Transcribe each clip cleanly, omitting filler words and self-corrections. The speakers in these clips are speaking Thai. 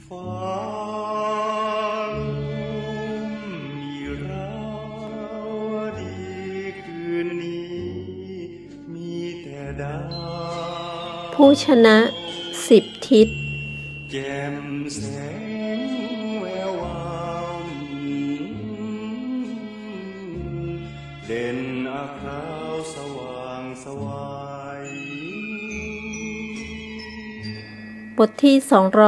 ฟ้ามีราวดีคืนนี้มีแต่ดาวผู้ชนะ10 ทิศแจ่มแสงแวววาวเด่นอาคราวสว่างสวายบทที่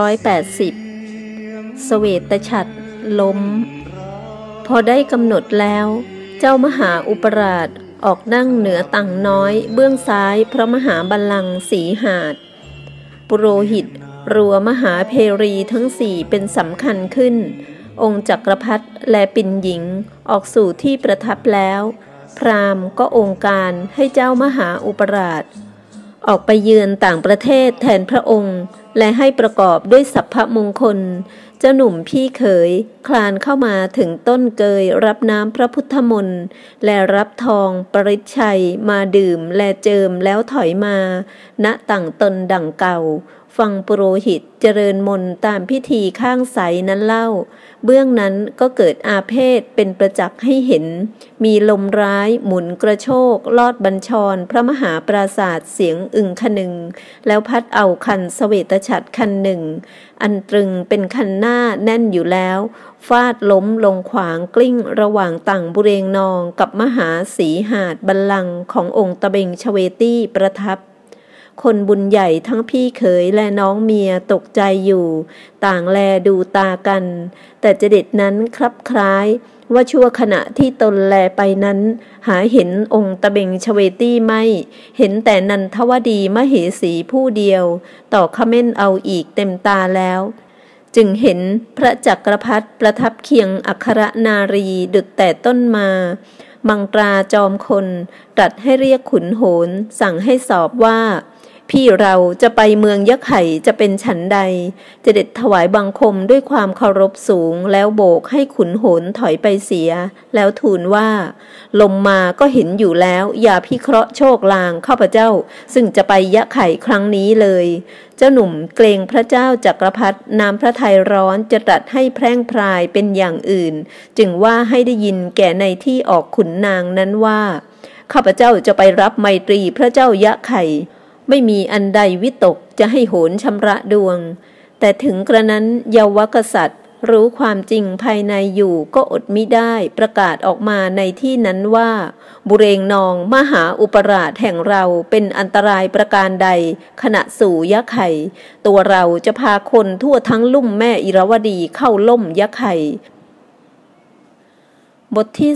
280เสวตฉัตรล้มพอได้กำหนดแล้วเจ้ามหาอุปราชออกนั่งเหนือตั่งน้อยเบื้องซ้ายพระมหาบัลลังก์สีหาดปุโรหิตรัวมหาเพรีทั้งสี่เป็นสำคัญขึ้นองค์จักรพรรดิและปิ่นหญิงออกสู่ที่ประทับแล้วพราหมณ์ก็องค์การให้เจ้ามหาอุปราชออกไปเยือนต่างประเทศแทนพระองค์และให้ประกอบด้วยสัพพมงคลเจ้าหนุ่มพี่เขยคลานเข้ามาถึงต้นเกยรับน้ำพระพุทธมนต์และรับทองปริชชัยมาดื่มและเจิมแล้วถอยมาณต่างตนดั่งเก่าฟังปุโรหิตเจริญมนต์ตามพิธีข้างใสนั้นเล่าเบื้องนั้นก็เกิดอาเพศเป็นประจักษ์ให้เห็นมีลมร้ายหมุนกระโชกลอดบัญชรพระมหาปราศาสตร์เสียงอึงคนึงแล้วพัดเอาคันเสวตฉัตรคันหนึ่งอันตรึงเป็นคันหน้าแน่นอยู่แล้วฟาดล้มลงขวางกลิ้งระหว่างต่างบุเรงนองกับมหาสีหาดบัลลังก์ขององค์ตะเบงชเวตี้ประทับคนบุญใหญ่ทั้งพี่เขยและน้องเมียตกใจอยู่ต่างแลดูตากันแต่จเด็ดนั้นคลับคล้ายว่าชั่วขณะที่ตนแลไปนั้นหาเห็นองค์ตะเบงชเวตี้ไม่เห็นแต่นันทวดีมเหสีผู้เดียวต่อขม้นเอาอีกเต็มตาแล้วจึงเห็นพระจักรพรรดิประทับเคียงอัครนารีดุจแต่ต้นมามังตราจอมคนตรัสให้เรียกขุนโหรสั่งให้สอบว่าพี่เราจะไปเมืองยะไข่จะเป็นฉันใดจะเด็ดถวายบังคมด้วยความเคารพสูงแล้วโบกให้ขุนโหรถอยไปเสียแล้วทูลว่าลมมาก็เห็นอยู่แล้วอย่าพิเคราะห์โชคลางข้าพเจ้าซึ่งจะไปยะไข่ครั้งนี้เลยเจ้าหนุ่มเกรงพระเจ้าจักรพรรดิน้ำพระทัยร้อนจะตรัสให้แพร่งพรายเป็นอย่างอื่นจึงว่าให้ได้ยินแก่ในที่ออกขุนนางนั้นว่าข้าพเจ้าจะไปรับไมตรีพระเจ้ายะไข่ไม่มีอันใดวิตกจะให้โหนชำระดวงแต่ถึงกระนั้นเยาวกษัตริย์รู้ความจริงภายในอยู่ก็อดมิได้ประกาศออกมาในที่นั้นว่าบุเรงนองมหาอุปราชแห่งเราเป็นอันตรายประการใดขณะสู่ยะไข่ตัวเราจะพาคนทั่วทั้งลุ่มแม่อิรวดีเข้าล่มยะไข่บทที่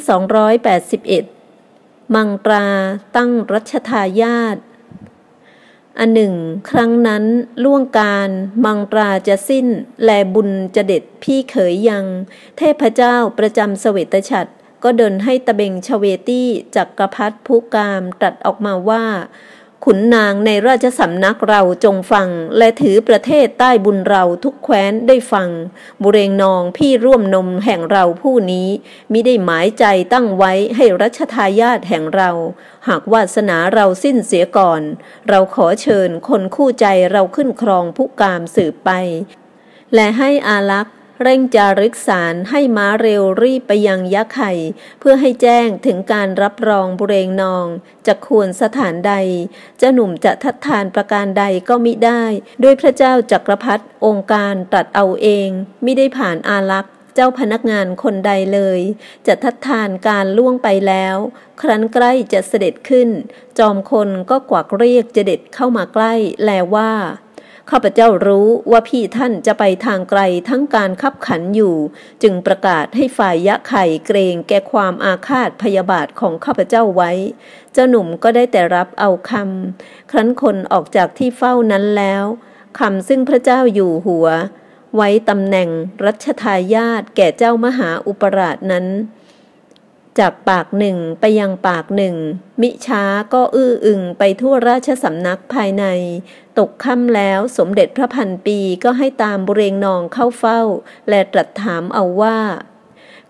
281มังตราตั้งรัชทายาทอันหนึ่งครั้งนั้นล่วงการมังตราจะสิ้นแลบุญจะเด็ดพี่เขยยังเทพเจ้าประจำเสวตฉัตรก็เดินให้ตะเบงชเวตี้จักรพรรดิผู้กามตรัสออกมาว่าขุนนางในราชสำนักเราจงฟังและถือประเทศใต้บุญเราทุกแคว้นได้ฟังบุเรงนองพี่ร่วมนมแห่งเราผู้นี้มิได้หมายใจตั้งไว้ให้รัชทายาทแห่งเราหากวาสนาเราสิ้นเสียก่อนเราขอเชิญคนคู่ใจเราขึ้นครองผู้กามสืบไปและให้อาลักษ์เร่งจารึกสารให้ม้าเร็วรีบไปยังยะไข่เพื่อให้แจ้งถึงการรับรองบุเรงนองจะควรสถานใดเจ้าหนุ่มจะทัดทานประการใดก็มิได้ด้วยพระเจ้าจักรพรรดิองค์การตรัสเอาเองมิได้ผ่านอาลักษ์เจ้าพนักงานคนใดเลยจะทัดทานการล่วงไปแล้วครั้นใกล้จะเสด็จขึ้นจอมคนก็กวักเรียกจะเด็ดเข้ามาใกล้แลว่าข้าพเจ้ารู้ว่าพี่ท่านจะไปทางไกลทั้งการคับขันอยู่จึงประกาศให้ฝ่ายยะไข่เกรงแก่ความอาฆาตพยาบาทของข้าพเจ้าไว้เจ้าหนุ่มก็ได้แต่รับเอาคำครั้นคนออกจากที่เฝ้านั้นแล้วคำซึ่งพระเจ้าอยู่หัวไว้ตำแหน่งรัชทายาทแก่เจ้ามหาอุปราชนั้นจากปากหนึ่งไปยังปากหนึ่งมิช้าก็อื้ออึงไปทั่วราชสำนักภายในตกค่ำแล้วสมเด็จพระพันปีก็ให้ตามบุเรงนองเข้าเฝ้าและตรัสถามเอาว่า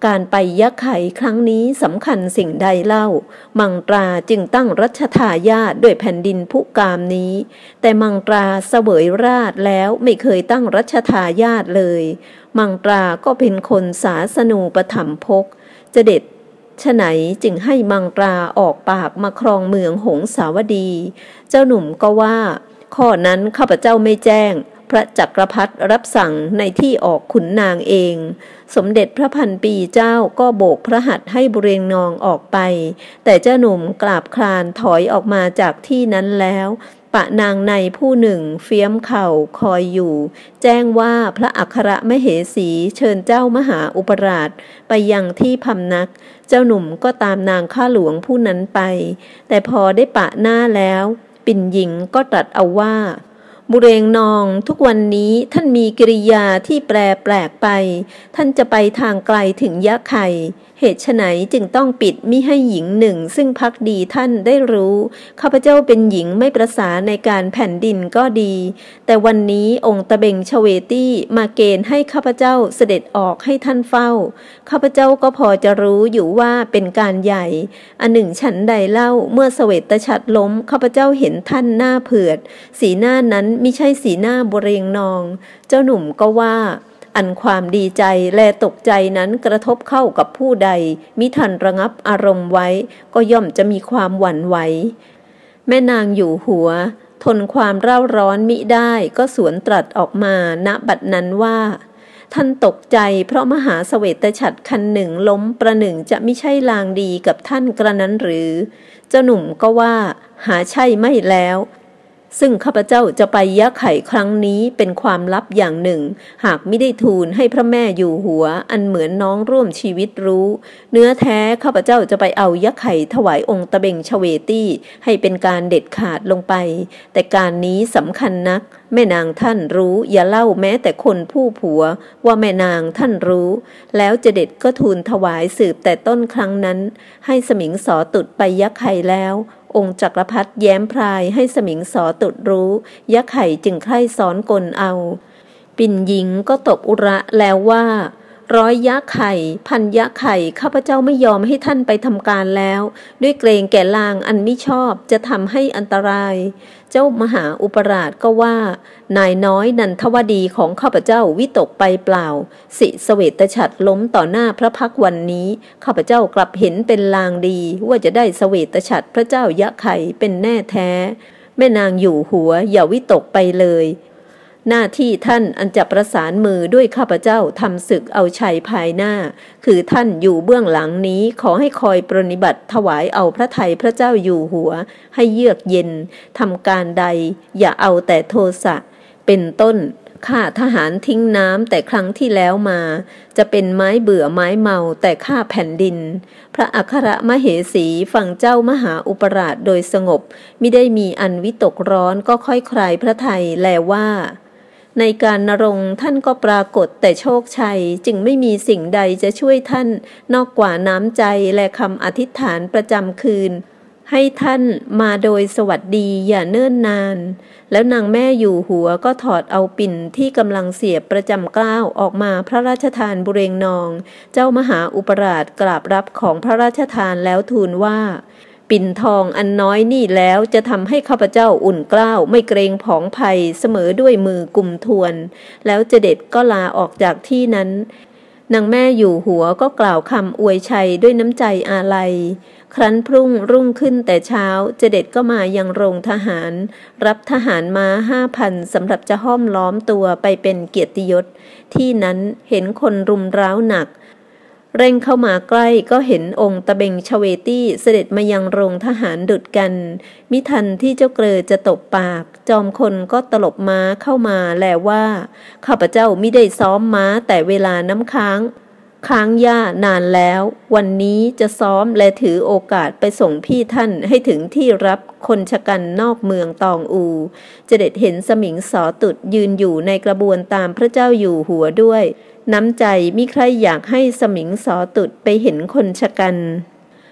การไปยักไข่ครั้งนี้สำคัญสิ่งใดเล่ามังตราจึงตั้งรัชทายาทด้วยแผ่นดินพุกามนี้แต่มังตราเสวยราชแล้วไม่เคยตั้งรัชทายาทเลยมังตราก็เป็นคนศาสนูปถัมภกจะเด็ดฉะไหนจึงให้มังตราออกปากมาครองเมืองหงสาวดีเจ้าหนุ่มก็ว่าข้อนั้นข้าพเจ้าไม่แจ้งพระจักรพรรดิรับสั่งในที่ออกขุนนางเองสมเด็จพระพันปีเจ้าก็โบกพระหัตถ์ให้บุเรงนองออกไปแต่เจ้าหนุ่มกราบคลานถอยออกมาจากที่นั้นแล้วปะนางในผู้หนึ่งเฟี้ยมเข่าคอยอยู่แจ้งว่าพระอัครมเหสีเชิญเจ้ามหาอุปราชไปยังที่พำนักเจ้าหนุ่มก็ตามนางข้าหลวงผู้นั้นไปแต่พอได้ปะหน้าแล้วปิ่นหญิงก็ตรัสเอาว่าบุเรงนองทุกวันนี้ท่านมีกิริยาที่แปลกไปท่านจะไปทางไกลถึงยะไข่เหตุไฉนจึงต้องปิดมิให้หญิงหนึ่งซึ่งภักดีท่านได้รู้ข้าพเจ้าเป็นหญิงไม่ประสาในการแผ่นดินก็ดีแต่วันนี้องค์ตะเบงชเวตี้มาเกณฑ์ให้ข้าพเจ้าเสด็จออกให้ท่านเฝ้าข้าพเจ้าก็พอจะรู้อยู่ว่าเป็นการใหญ่อันหนึ่งฉันใดเล่าเมื่อเสวตฉัตรล้มข้าพเจ้าเห็นท่านหน้าเผือดสีหน้านั้นมิใช่สีหน้าบุเรงนองเจ้าหนุ่มก็ว่าอันความดีใจและตกใจนั้นกระทบเข้ากับผู้ใดมิทันระงับอารมณ์ไว้ก็ย่อมจะมีความหวั่นไหวแม่นางอยู่หัวทนความเร่าร้อนมิได้ก็สวนตรัสออกมาณบัดนั้นว่าท่านตกใจเพราะมหาเสวตฉัตรคันหนึ่งล้มประหนึ่งจะมิใช่ลางดีกับท่านกระนั้นหรือเจ้าหนุ่มก็ว่าหาใช่ไม่แล้วซึ่งข้าพเจ้าจะไปยะไข่ครั้งนี้เป็นความลับอย่างหนึ่งหากไม่ได้ทูลให้พระแม่อยู่หัวอันเหมือนน้องร่วมชีวิตรู้เนื้อแท้ข้าพเจ้าจะไปเอายะไข่ถวายองค์ตะเบงชเวตี้ให้เป็นการเด็ดขาดลงไปแต่การนี้สำคัญนักแม่นางท่านรู้อย่าเล่าแม้แต่คนผู้ผัวว่าแม่นางท่านรู้แล้วจะเด็ดก็ทูลถวายสืบแต่ต้นครั้งนั้นให้สมิงสอตุดไปยะไข่แล้วองค์จักรพรรดิแย้มพรายให้สมิงสอตุดรู้ยะไข่จึงใคร่สอนกลเอาปิ่นหญิงก็ตบอุระแล้วว่า100 ยะไข่1,000 ยะไข่ข้าพเจ้าไม่ยอมให้ท่านไปทำการแล้วด้วยเกรงแก่ลางอันมิชอบจะทำให้อันตรายเจ้ามหาอุปราชก็ว่านายน้อยนันทวดีของข้าพเจ้าวิตกไปเปล่าสิเสวตฉัตรล้มต่อหน้าพระพักวันนี้ข้าพเจ้ากลับเห็นเป็นลางดีว่าจะได้เสวตฉัตรพระเจ้ายะไข่เป็นแน่แท้แม่นางอยู่หัวอย่าวิตกไปเลยหน้าที่ท่านอันจะประสานมือด้วยข้าพเจ้าทำศึกเอาชัยภายหน้าคือท่านอยู่เบื้องหลังนี้ขอให้คอยปรนนิบัติถวายเอาพระทัยพระเจ้าอยู่หัวให้เยือกเย็นทำการใดอย่าเอาแต่โทสะเป็นต้นข้าทหารทิ้งน้ำแต่ครั้งที่แล้วมาจะเป็นไม้เบื่อไม้เมาแต่ข้าแผ่นดินพระอัครมเหสีฟังเจ้ามหาอุปราชโดยสงบมิได้มีอันวิตกร้อนก็ค่อยคลายพระทัยแลว่าในการณรงค์ท่านก็ปรากฏแต่โชคชัยจึงไม่มีสิ่งใดจะช่วยท่านนอกกว่าน้ำใจและคำอธิษฐานประจำคืนให้ท่านมาโดยสวัสดีอย่าเนิ่นนานแล้วนางแม่อยู่หัวก็ถอดเอาปิ่นที่กำลังเสียบประจำเกล้าออกมาพระราชทานบุเรงนองเจ้ามหาอุปราชกราบรับของพระราชทานแล้วทูลว่าปิ่นทองอันน้อยนี่แล้วจะทำให้ข้าพเจ้าอุ่นเกล้าไม่เกรงผองภัยเสมอด้วยมือกุมทวนแล้วเจเด็ดก็ลาออกจากที่นั้นนางแม่อยู่หัวก็กล่าวคำอวยชัยด้วยน้ำใจอาลัยครั้นพรุ่งรุ่งขึ้นแต่เช้าเจเด็ดก็มายังโรงทหารรับทหารม้า 5,000 สำหรับจะห้อมล้อมตัวไปเป็นเกียรติยศที่นั้นเห็นคนรุมเร้าหนักเร่งเข้ามาใกล้ก็เห็นองค์ตะเบงชเวตี้เสด็จมายังโรงทหารดุจกันมิทันที่เจ้าเกลอจะตบปากจอมคนก็ตลบม้าเข้ามาแลว่าข้าพเจ้ามิได้ซ้อมม้าแต่เวลาน้ำค้างย่านานแล้ววันนี้จะซ้อมและถือโอกาสไปส่งพี่ท่านให้ถึงที่รับคนชะกันนอกเมืองตองอูเจเด็ดเห็นสมิงสอตุดยืนอยู่ในกระบวนตามพระเจ้าอยู่หัวด้วยน้ำใจมิใครอยากให้สมิงสอตุดไปเห็นคนชะกัน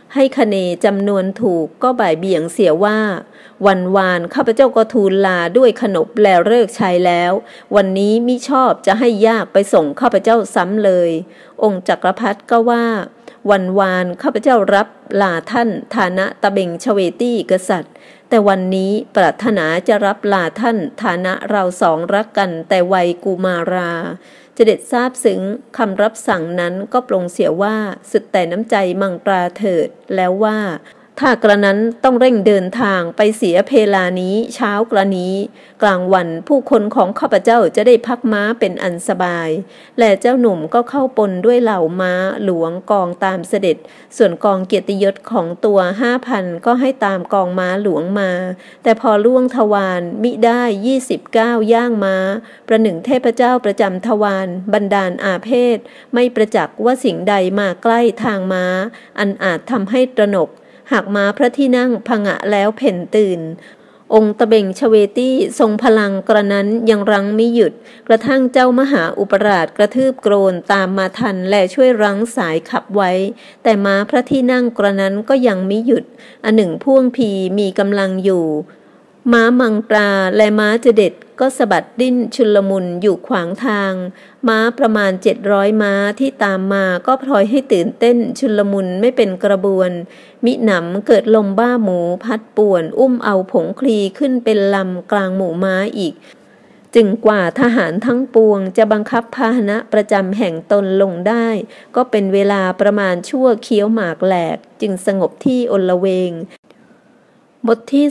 ให้คะเนจำนวนถูกก็บ่ายเบี่ยงเสียว่าวันวานข้าพเจ้าก็ทูลลาด้วยขนบและเลิกชัยแล้ววันนี้มิชอบจะให้ยากไปส่งข้าพเจ้าซ้ำเลย องค์จักรพรรดิก็ว่าวันวานข้าพเจ้ารับลาท่านฐานะตะเบงชเวตี้กษัตริย์แต่วันนี้ปรารถนาจะรับลาท่านฐานะเราสองรักกันแต่วัยกุมาราเสด็จทราบซึ้งคำรับสั่งนั้นก็ปลงเสียว่าสุดแต่น้ำใจมังตราเถิดแล้วว่าถ้ากระนั้นต้องเร่งเดินทางไปเสียเพลานี้เช้ากระนี้กลางวันผู้คนของข้าพเจ้าจะได้พักม้าเป็นอันสบายและเจ้าหนุ่มก็เข้าปนด้วยเหล่าม้าหลวงกองตามเสด็จส่วนกองเกียรติยศของตัว 5,000 ก็ให้ตามกองม้าหลวงมาแต่พอล่วงทวารมิได้29ย่างม้าประหนึ่งเทพเจ้าประจำทวารบันดาลอาเพศไม่ประจักษ์ว่าสิ่งใดมาใกล้ทางม้าอันอาจทำให้ตระหนกหากม้าพระที่นั่งผงะแล้วเพ่นตื่นองค์ตะเบงชเวตี้ทรงพลังกระนั้นยังรั้งมิหยุดกระทั่งเจ้ามหาอุปราชกระทืบโกรนตามมาทันและช่วยรั้งสายขับไว้แต่ม้าพระที่นั่งกระนั้นก็ยังมิหยุดอันหนึ่งพ่วงพีมีกำลังอยู่ม้ามังตราและม้าเจเด็ดก็สะบัดดิ้นชุลมุนอยู่ขวางทางม้าประมาณ700ม้าที่ตามมาก็พลอยให้ตื่นเต้นชุลมุนไม่เป็นกระบวนมิหนำเกิดลมบ้าหมูพัดป่วนอุ้มเอาผงคลีขึ้นเป็นลำกลางหมู่ม้าอีกจึงกว่าทหารทั้งปวงจะบังคับพาหนะประจำแห่งตนลงได้ก็เป็นเวลาประมาณชั่วเคี้ยวหมากแหลกจึงสงบที่อลเวงบทที่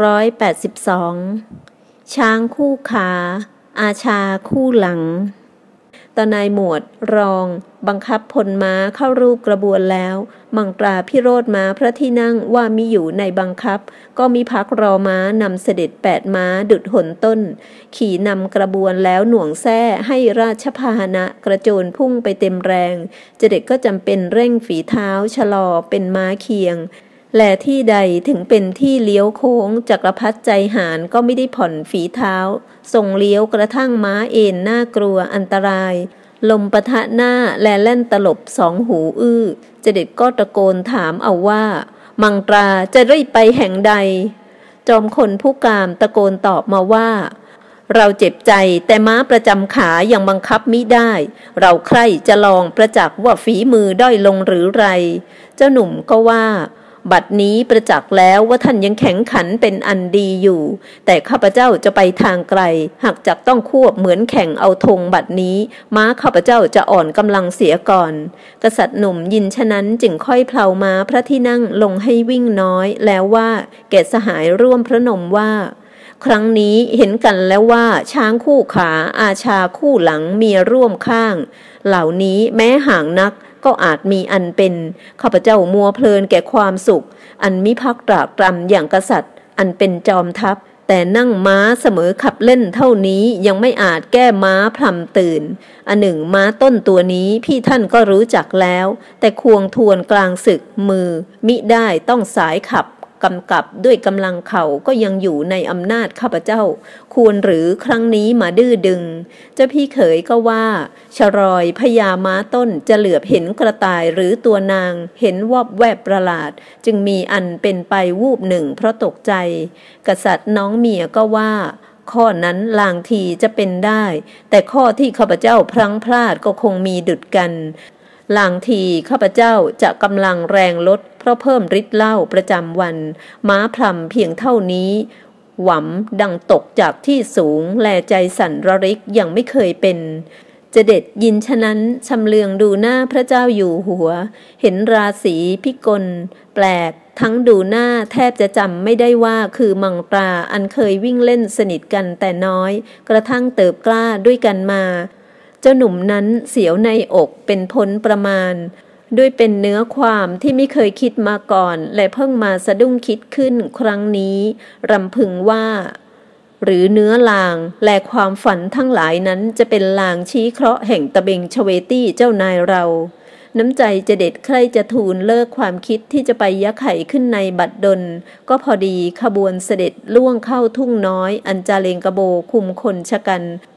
282ช้างคู่ขาอาชาคู่หลังตนายหมวดรองบังคับพลม้าเข้ารูปกระบวนแล้วมังตราพิโรธม้าพระที่นั่งว่ามิอยู่ในบังคับก็มิพักรอม้านำเสด็จ8ม้าดุจหนต้นขี่นำกระบวนแล้วหน่วงแส้ให้ราชพาหนะกระโจนพุ่งไปเต็มแรงเจเด็กก็จำเป็นเร่งฝีเท้าชะลอเป็นม้าเคียงและที่ใดถึงเป็นที่เลี้ยวโค้งจักรพรรดิใจหาญก็ไม่ได้ผ่อนฝีเท้าทรงเลี้ยวกระทั่งม้าเอ็นน่ากลัวอันตรายลมปะทะหน้าและแล่นตลบสองหูอื้อเจเด็ดก็ตะโกนถามเอาว่ามังตราจะรีบไปแห่งใดจอมคนผู้กามตะโกนตอบมาว่าเราเจ็บใจแต่ม้าประจำขายังบังคับมิได้เราใคร่จะลองประจักษ์ว่าฝีมือด้อยลงหรือไรเจ้าหนุ่มก็ว่าบัดนี้ประจักษ์แล้วว่าท่านยังแข็งขันเป็นอันดีอยู่แต่ข้าพเจ้าจะไปทางไกลหากจักต้องควบเหมือนแข่งเอาธงบัดนี้ม้าข้าพเจ้าจะอ่อนกำลังเสียก่อนกษัตริย์หนุ่มยินฉะนั้นจึงค่อยเพลาม้าพระที่นั่งลงให้วิ่งน้อยแล้วว่าแก่สหายร่วมพระนมว่าครั้งนี้เห็นกันแล้วว่าช้างคู่ขาอาชาคู่หลังมีร่วมข้างเหล่านี้แม้ห่างนักก็อาจมีอันเป็นข้าพเจ้ามัวเพลินแก่ความสุขอันมิพักตรากตรำอย่างกษัตริย์อันเป็นจอมทัพแต่นั่งม้าเสมอขับเล่นเท่านี้ยังไม่อาจแก้ม้าพลัมตื่นอันหนึ่งม้าต้นตัวนี้พี่ท่านก็รู้จักแล้วแต่ควงทวนกลางศึกมือมิได้ต้องสายขับกำกับด้วยกำลังเขาก็ยังอยู่ในอำนาจข้าพเจ้าควรหรือครั้งนี้มาดื้อดึงเจ้าพี่เขยก็ว่าชรอยพญาม้าต้นจะเหลือบเห็นกระต่ายหรือตัวนางเห็นวอบแวบประหลาดจึงมีอันเป็นไปวูบหนึ่งเพราะตกใจกษัตริย์น้องเมียก็ว่าข้อนั้นลางทีจะเป็นได้แต่ข้อที่ข้าพเจ้าพลั้งพลาดก็คงมีดุจกันลางทีข้าพเจ้าจะกำลังแรงลดเพราะเพิ่มฤทธิ์เหล้าประจำวันม้าพลัมเพียงเท่านี้หวำดังตกจากที่สูงแลใจสั่นระริกยังไม่เคยเป็นเจเด็ดยินฉะนั้นชำเลืองดูหน้าพระเจ้าอยู่หัวเห็นราศีพิกลแปลกทั้งดูหน้าแทบจะจำไม่ได้ว่าคือมังตราอันเคยวิ่งเล่นสนิทกันแต่น้อยกระทั่งเติบกล้าด้วยกันมาเจ้าหนุ่มนั้นเสียวในอกเป็นพ้นประมาณด้วยเป็นเนื้อความที่ไม่เคยคิดมาก่อนและเพิ่งมาสะดุ้งคิดขึ้นครั้งนี้รำพึงว่าหรือเนื้อลางและความฝันทั้งหลายนั้นจะเป็นลางชี้เคราะห์แห่งตะเบงชเวตี้เจ้านายเราน้ำใจจะเด็ดใครจะทูลเลิกความคิดที่จะไปยักไข่ขึ้นในบัดดลก็พอดีขบวนเสด็จล่วงเข้าทุ่งน้อยอันจาเลงกระโบคุมคนชะกัน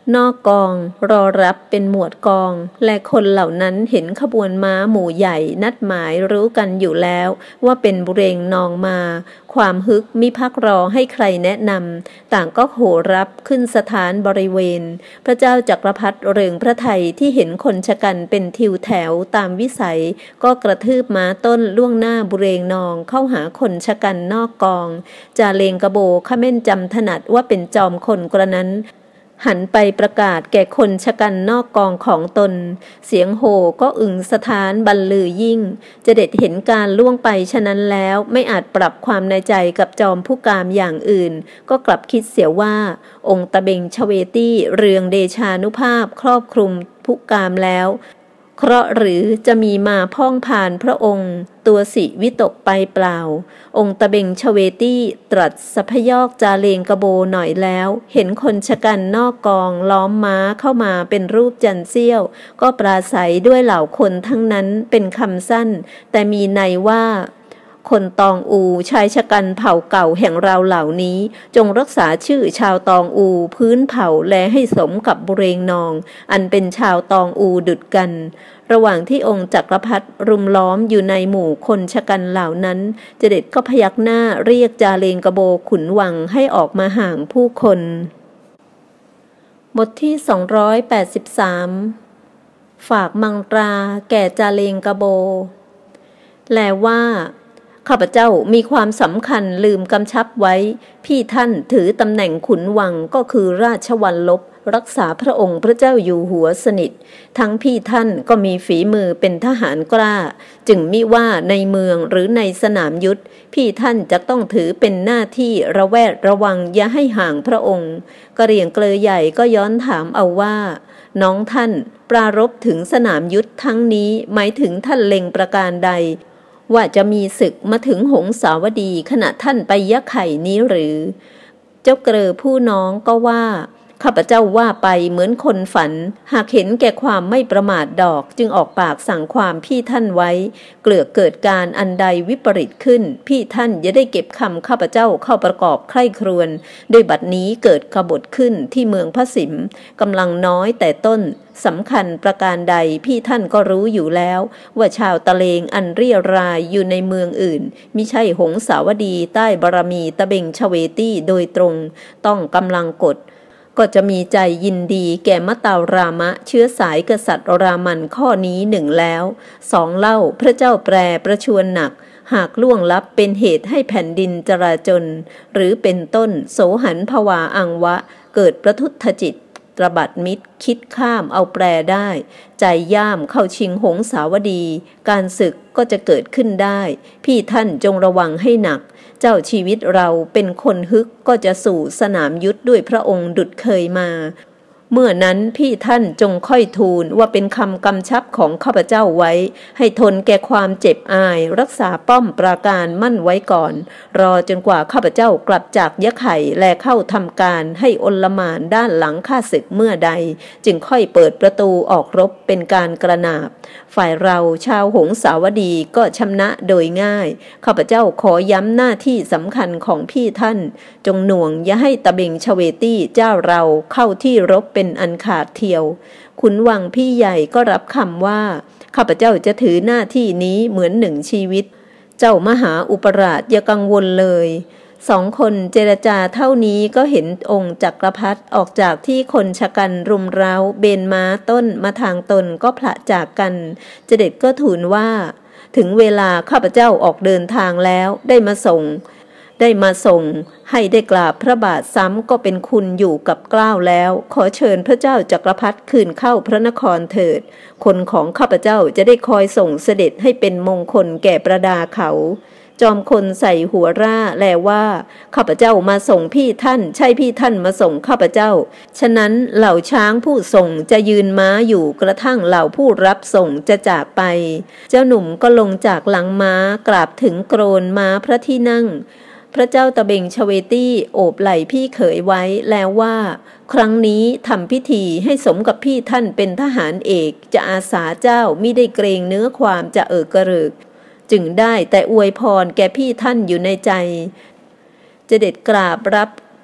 นอกกองรอรับเป็นหมวดกองและคนเหล่านั้นเห็นขบวนม้าหมู่ใหญ่นัดหมายรู้กันอยู่แล้วว่าเป็นบุเรงนองมาความฮึกมิพักรอให้ใครแนะนำต่างก็โห่รับขึ้นสถานบริเวณพระเจ้าจักรพรรดิเริงพระทัยที่เห็นคนชะกันเป็นทิวแถวตามวิสัยก็กระทืบม้าต้นล่วงหน้าบุเรงนองเข้าหาคนชะกันนอกกองจาเลงกระโบขม้นจำถนัดว่าเป็นจอมคนกระนั้นหันไปประกาศแก่คนชะกันนอกกองของตนเสียงโห่ก็อึงสถานบรรลือยิ่งจะเด็ดเห็นการล่วงไปฉะนั้นแล้วไม่อาจปรับความในใจกับจอมผู้กามอย่างอื่นก็กลับคิดเสียว่าองค์ตะเบงชเวตี้เรืองเดชานุภาพครอบคลุมผู้กามแล้วเคราะห์หรือจะมีมาพ่องผ่านพระองค์ตัวสิวิตกไปเปล่าองค์ตะเบงชเวตี้ตรัสสพยอกจาเลงกระโบหน่อยแล้วเห็นคนชะกันนอกกองล้อมม้าเข้ามาเป็นรูปจันเสี้ยวก็ปราศัยด้วยเหล่าคนทั้งนั้นเป็นคำสั้นแต่มีในว่าคนตองอูชายชะกันเผ่าเก่าแห่งเราเหล่านี้จงรักษาชื่อชาวตองอูพื้นเผ่าและให้สมกับบุเรงนองอันเป็นชาวตองอูดุจกันระหว่างที่องค์จักรพรรดิรุมล้อมอยู่ในหมู่คนชะกันเหล่านั้นเจเด็ดก็พยักหน้าเรียกจาเลงกระโบขุนวังให้ออกมาห่างผู้คนบทที่283ฝากมังตราแก่จาเลงกระโบแลว่าข้าพเจ้ามีความสำคัญลืมกำชับไว้พี่ท่านถือตำแหน่งขุนวังก็คือราชวัลลบรักษาพระองค์พระเจ้าอยู่หัวสนิททั้งพี่ท่านก็มีฝีมือเป็นทหารกล้าจึงมิว่าในเมืองหรือในสนามยุทธพี่ท่านจะต้องถือเป็นหน้าที่ระแวดระวังอย่าให้ห่างพระองค์กระเหรี่ยงเกลอใหญ่ก็ย้อนถามเอาว่าน้องท่านปรารภถึงสนามยุทธทั้งนี้หมายถึงท่านเล็งประการใดว่าจะมีศึกมาถึงหงสาวดีขณะท่านไปยะไข่นี้หรือเจ้าเกลอผู้น้องก็ว่าข้าพเจ้าว่าไปเหมือนคนฝันหากเห็นแก่ความไม่ประมาทดอกจึงออกปากสั่งความพี่ท่านไว้เกลือเกิดการอันใดวิปริตขึ้นพี่ท่านอย่าได้เก็บคำข้าพเจ้าเข้าประกอบใคร่ครวญด้วยบัดนี้เกิดกบฏขึ้นที่เมืองพระสิมกำลังน้อยแต่ต้นสำคัญประการใดพี่ท่านก็รู้อยู่แล้วว่าชาวตะเลงอันเรี่ยรายอยู่ในเมืองอื่นมิใช่หงสาวดีใต้บารมีตะเบงชเวตี้โดยตรงต้องกำลังกดก็จะมีใจยินดีแก่มะตารามะเชื้อสายกษัตริย์รามันข้อนี้หนึ่งแล้วสองเล่าพระเจ้าแปรประชวรหนักหากล่วงลับเป็นเหตุให้แผ่นดินจราจนหรือเป็นต้นโสหันภวาอังวะเกิดประทุษจิตตระบัดมิตรคิดข้ามเอาแปรได้ใจย่ามเข้าชิงหงสาวดีการศึกก็จะเกิดขึ้นได้พี่ท่านจงระวังให้หนักเจ้าชีวิตเราเป็นคนฮึกก็จะสู่สนามยุทธด้วยพระองค์ดุจเคยมาเมื่อนั้นพี่ท่านจงค่อยทูลว่าเป็นคำกำชับของข้าพเจ้าไว้ให้ทนแก่ความเจ็บอายรักษาป้อมปราการมั่นไว้ก่อนรอจนกว่าข้าพเจ้ากลับจากยะไข่และเข้าทำการให้อลหม่านด้านหลังข้าศึกเมื่อใดจึงค่อยเปิดประตูออกรบเป็นการกระนาบฝ่ายเราชาวหงสาวดีก็ชนะโดยง่ายข้าพเจ้าขอย้ำหน้าที่สำคัญของพี่ท่านจงหน่วงอย่าให้ตะเบงชเวตี้เจ้าเราเข้าที่รบเป็นอันขาดเที่ยวขุนวังพี่ใหญ่ก็รับคำว่าข้าพเจ้าจะถือหน้าที่นี้เหมือนหนึ่งชีวิตเจ้ามหาอุปราชอย่ากังวลเลยสองคนเจรจาเท่านี้ก็เห็นองค์จักรพรรดิออกจากที่คนชะกันรุมเร้าเบนม้าต้นมาทางตนก็พละจากกันเจเด็ดก็ทูลว่าถึงเวลาข้าพเจ้าออกเดินทางแล้วได้มาส่งให้ได้กราบพระบาทซ้ำก็เป็นคุณอยู่กับเกล้าแล้วขอเชิญพระเจ้าจักรพรรดิคืนเข้าพระนครเถิดคนของข้าพเจ้าจะได้คอยส่งเสด็จให้เป็นมงคลแก่ประดาเขาจอมคนใส่หัวร่าแลว่าข้าพเจ้ามาส่งพี่ท่านใช่พี่ท่านมาส่งข้าพเจ้าฉะนั้นเหล่าช้างผู้ส่งจะยืนม้าอยู่กระทั่งเหล่าผู้รับส่งจะจากไปเจ้าหนุ่มก็ลงจากหลังม้ากราบถึงโกรนม้าพระที่นั่งพระเจ้าตะเบงชเวตี้โอบไหล่พี่เขยไว้แล้วว่าครั้งนี้ทำพิธีให้สมกับพี่ท่านเป็นทหารเอกจะอาสาเจ้ามิได้เกรงเนื้อความจะกระเริกจึงได้แต่อวยพรแก่พี่ท่านอยู่ในใจเจเด็ดกราบรับ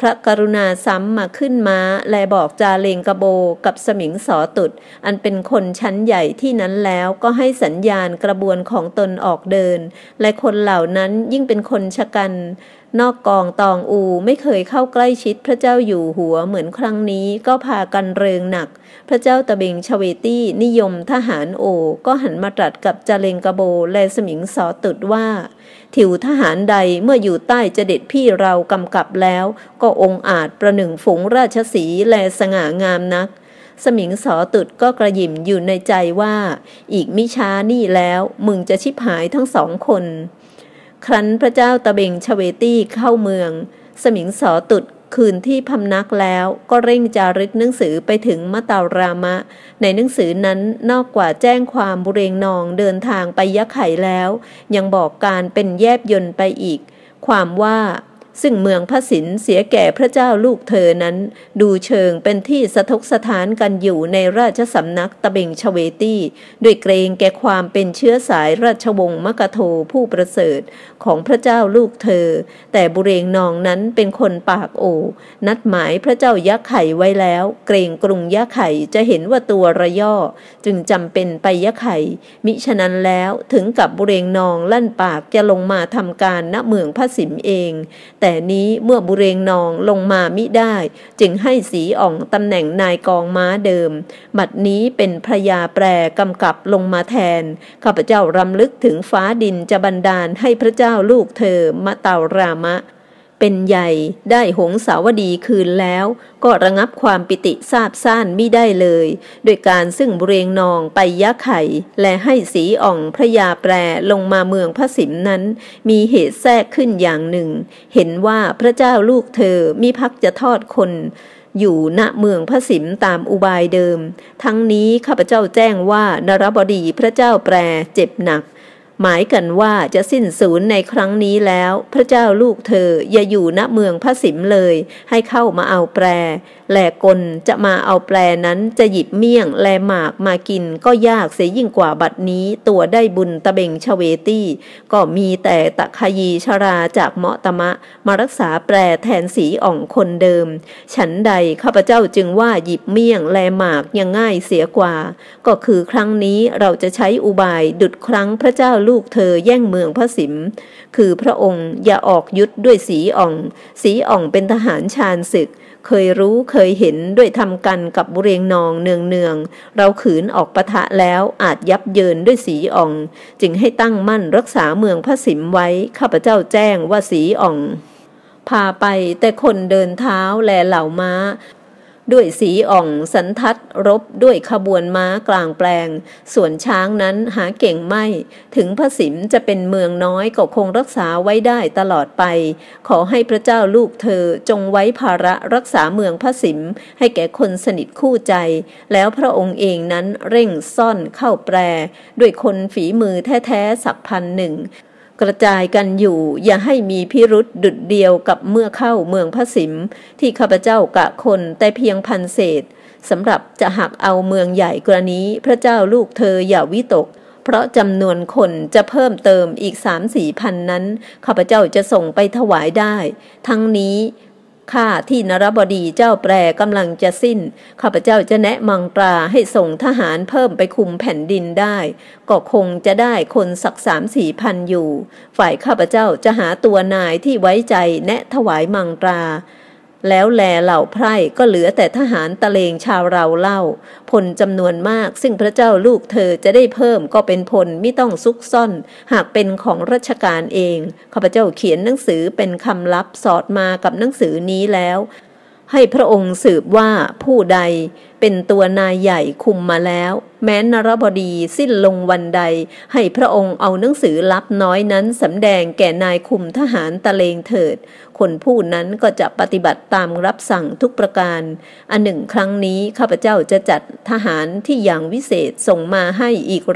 พระกรุณาซ้ำมาขึ้นม้าและบอกจาเลงกระโบกับสมิงสอตุดอันเป็นคนชั้นใหญ่ที่นั้นแล้วก็ให้สัญญาณกระบวนของตนออกเดินและคนเหล่านั้นยิ่งเป็นคนชะกันนอกกองตองอูไม่เคยเข้าใกล้ชิดพระเจ้าอยู่หัวเหมือนครั้งนี้ก็พากันเริงหนักพระเจ้าตะเบงชเวตี้นิยมทหารโอก็หันมาตรัสกับจาเลงกระโบและสมิงสอตุดว่าถิวทหารใดเมื่ออยู่ใต้เจด็ดพี่เรากำกับแล้วก็องอาจประหนึ่งฝูงราชสีห์และสง่างามนักสมิงสอตุดก็กระหยิ่มอยู่ในใจว่าอีกมิช้านี่แล้วมึงจะชิบหายทั้งสองคนครั้นพระเจ้าตะเบงชเวตี้เข้าเมืองสมิงสอตุดคืนที่พำนักแล้วก็เร่งจารึกหนังสือไปถึงมะตารามะในหนังสือนั้นนอกกว่าแจ้งความบุเรงนองเดินทางไปยะไข่แล้วยังบอกการเป็นแยบยนต์ไปอีกความว่าซึ่งเมืองพระสินเสียแก่พระเจ้าลูกเธอนั้นดูเชิงเป็นที่สะทกสถานกันอยู่ในราชสำนักตะเบงชเวตี้ด้วยเกรงแก่ความเป็นเชื้อสายราชวงศ์มกโทผู้ประเสริฐของพระเจ้าลูกเธอแต่บุเรงนองนั้นเป็นคนปากโอนัดหมายพระเจ้ายะไข่ไว้แล้วเกรงกรุงยะไข่จะเห็นว่าตัวระย่อจึงจำเป็นไปยะไข่มิฉะนั้นแล้วถึงกับบุเรงนองลั่นปากจะลงมาทำการณเมืองพระสิมเองแต่นี้เมื่อบุเรงนองลงมามิได้จึงให้สีอ่องตำแหน่งนายกองม้าเดิมบัดนี้เป็นพระยาแปรกำกับลงมาแทนข้าพเจ้ารำลึกถึงฟ้าดินจะบันดาลให้พระเจ้าลูกเธอมะเตารามะเป็นใหญ่ได้หงสาวดีคืนแล้วก็ระงับความปิติซาบซ่านมิได้เลยโดยการซึ่งบุเรงนองไปยะไข่และให้สีอ่องพระยาแปรลงมาเมืองพระสิมนั้นมีเหตุแทรกขึ้นอย่างหนึ่งเห็นว่าพระเจ้าลูกเธอมิภักจะทอดคนอยู่ณเมืองพระสิมตามอุบายเดิมทั้งนี้ข้าพเจ้าแจ้งว่านรบดีพระเจ้าแปรเจ็บหนักหมายกันว่าจะสิ้นสูญในครั้งนี้แล้วพระเจ้าลูกเธออย่าอยู่ณเมืองพระสิมเลยให้เข้ามาเอาแปรแลกลจะมาเอาแปรนั้นจะหยิบเมี่ยงแลหมากมากินก็ยากเสียยิ่งกว่าบัดนี้ตัวได้บุญตะเบงชเวตี้ก็มีแต่ตะคยีชราจากเมาะตะมะมารักษาแปรแทนสีอ่องคนเดิมฉันใดข้าพเจ้าจึงว่าหยิบเมี่ยงแลหมากยังง่ายเสียกว่าก็คือครั้งนี้เราจะใช้อุบายดุจครั้งพระเจ้าลูกเธอแย่งเมืองพระสิมคือพระองค์อย่าออกยุทธด้วยสีอ่องเป็นทหารชาญศึกเคยรู้เคยเห็นด้วยทำกันกับบุเรงนองเนืองเราขืนออกปะทะแล้วอาจยับเยินด้วยสีอ่องจึงให้ตั้งมั่นรักษาเมืองพระสิมไว้ข้าพเจ้าแจ้งว่าสีอ่องพาไปแต่คนเดินเท้าแลเหล่าม้าด้วยสีอ่องสันทัดรบด้วยขบวนม้ากลางแปลงส่วนช้างนั้นหาเก่งไม่ถึงพระสิมจะเป็นเมืองน้อยก็คงรักษาไว้ได้ตลอดไปขอให้พระเจ้าลูกเธอจงไว้ภาระรักษาเมืองพระสิมให้แก่คนสนิทคู่ใจแล้วพระองค์เองนั้นเร่งซ่อนเข้าแปรด้วยคนฝีมือแท้ๆสัก1,000กระจายกันอยู่อย่าให้มีพิรุธดุจเดียวกับเมื่อเข้าเมืองพระสิมที่ข้าพเจ้ากะคนแต่เพียง1,000 เศษสำหรับจะหักเอาเมืองใหญ่กว่านี้พระเจ้าลูกเธออย่าวิตกเพราะจำนวนคนจะเพิ่มเติมอีก 3-4 พันนั้นข้าพเจ้าจะส่งไปถวายได้ทั้งนี้ข้าที่นรบดีเจ้าแปรกำลังจะสิ้นข้าพเจ้าจะแนะมังตราให้ส่งทหารเพิ่มไปคุมแผ่นดินได้ก็คงจะได้คนสัก 3-4 พันอยู่ฝ่ายข้าพเจ้าจะหาตัวนายที่ไว้ใจแนะถวายมังตราแล้วแลเหล่าไพร่ก็เหลือแต่ทหารตะเลงชาวเราเล่าพลจำนวนมากซึ่งพระเจ้าลูกเธอจะได้เพิ่มก็เป็นพลไม่ต้องซุกซ่อนหากเป็นของราชการเองข้าพเจ้าเขียนหนังสือเป็นคำลับสอดมากับหนังสือนี้แล้วให้พระองค์สืบว่าผู้ใดเป็นตัวนายใหญ่คุมมาแล้วแม้นรบดีสิ้นลงวันใดให้พระองค์เอาหนังสือลับน้อยนั้นสำแดงแก่นายคุมทหารตะเลงเถิดคนผู้นั้นก็จะปฏิบัติตามรับสั่งทุกประการอันหนึ่งครั้งนี้ข้าพเจ้าจะจัดทหารที่อย่างวิเศษส่งมาให้อีก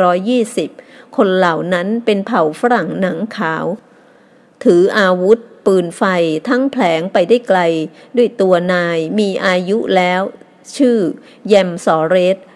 120คนเหล่านั้นเป็นเผ่าฝรั่งหนังขาวถืออาวุธปืนไฟทั้งแผลงไปได้ไกลด้วยตัวนายมีอายุแล้วชื่อแยมสอเรส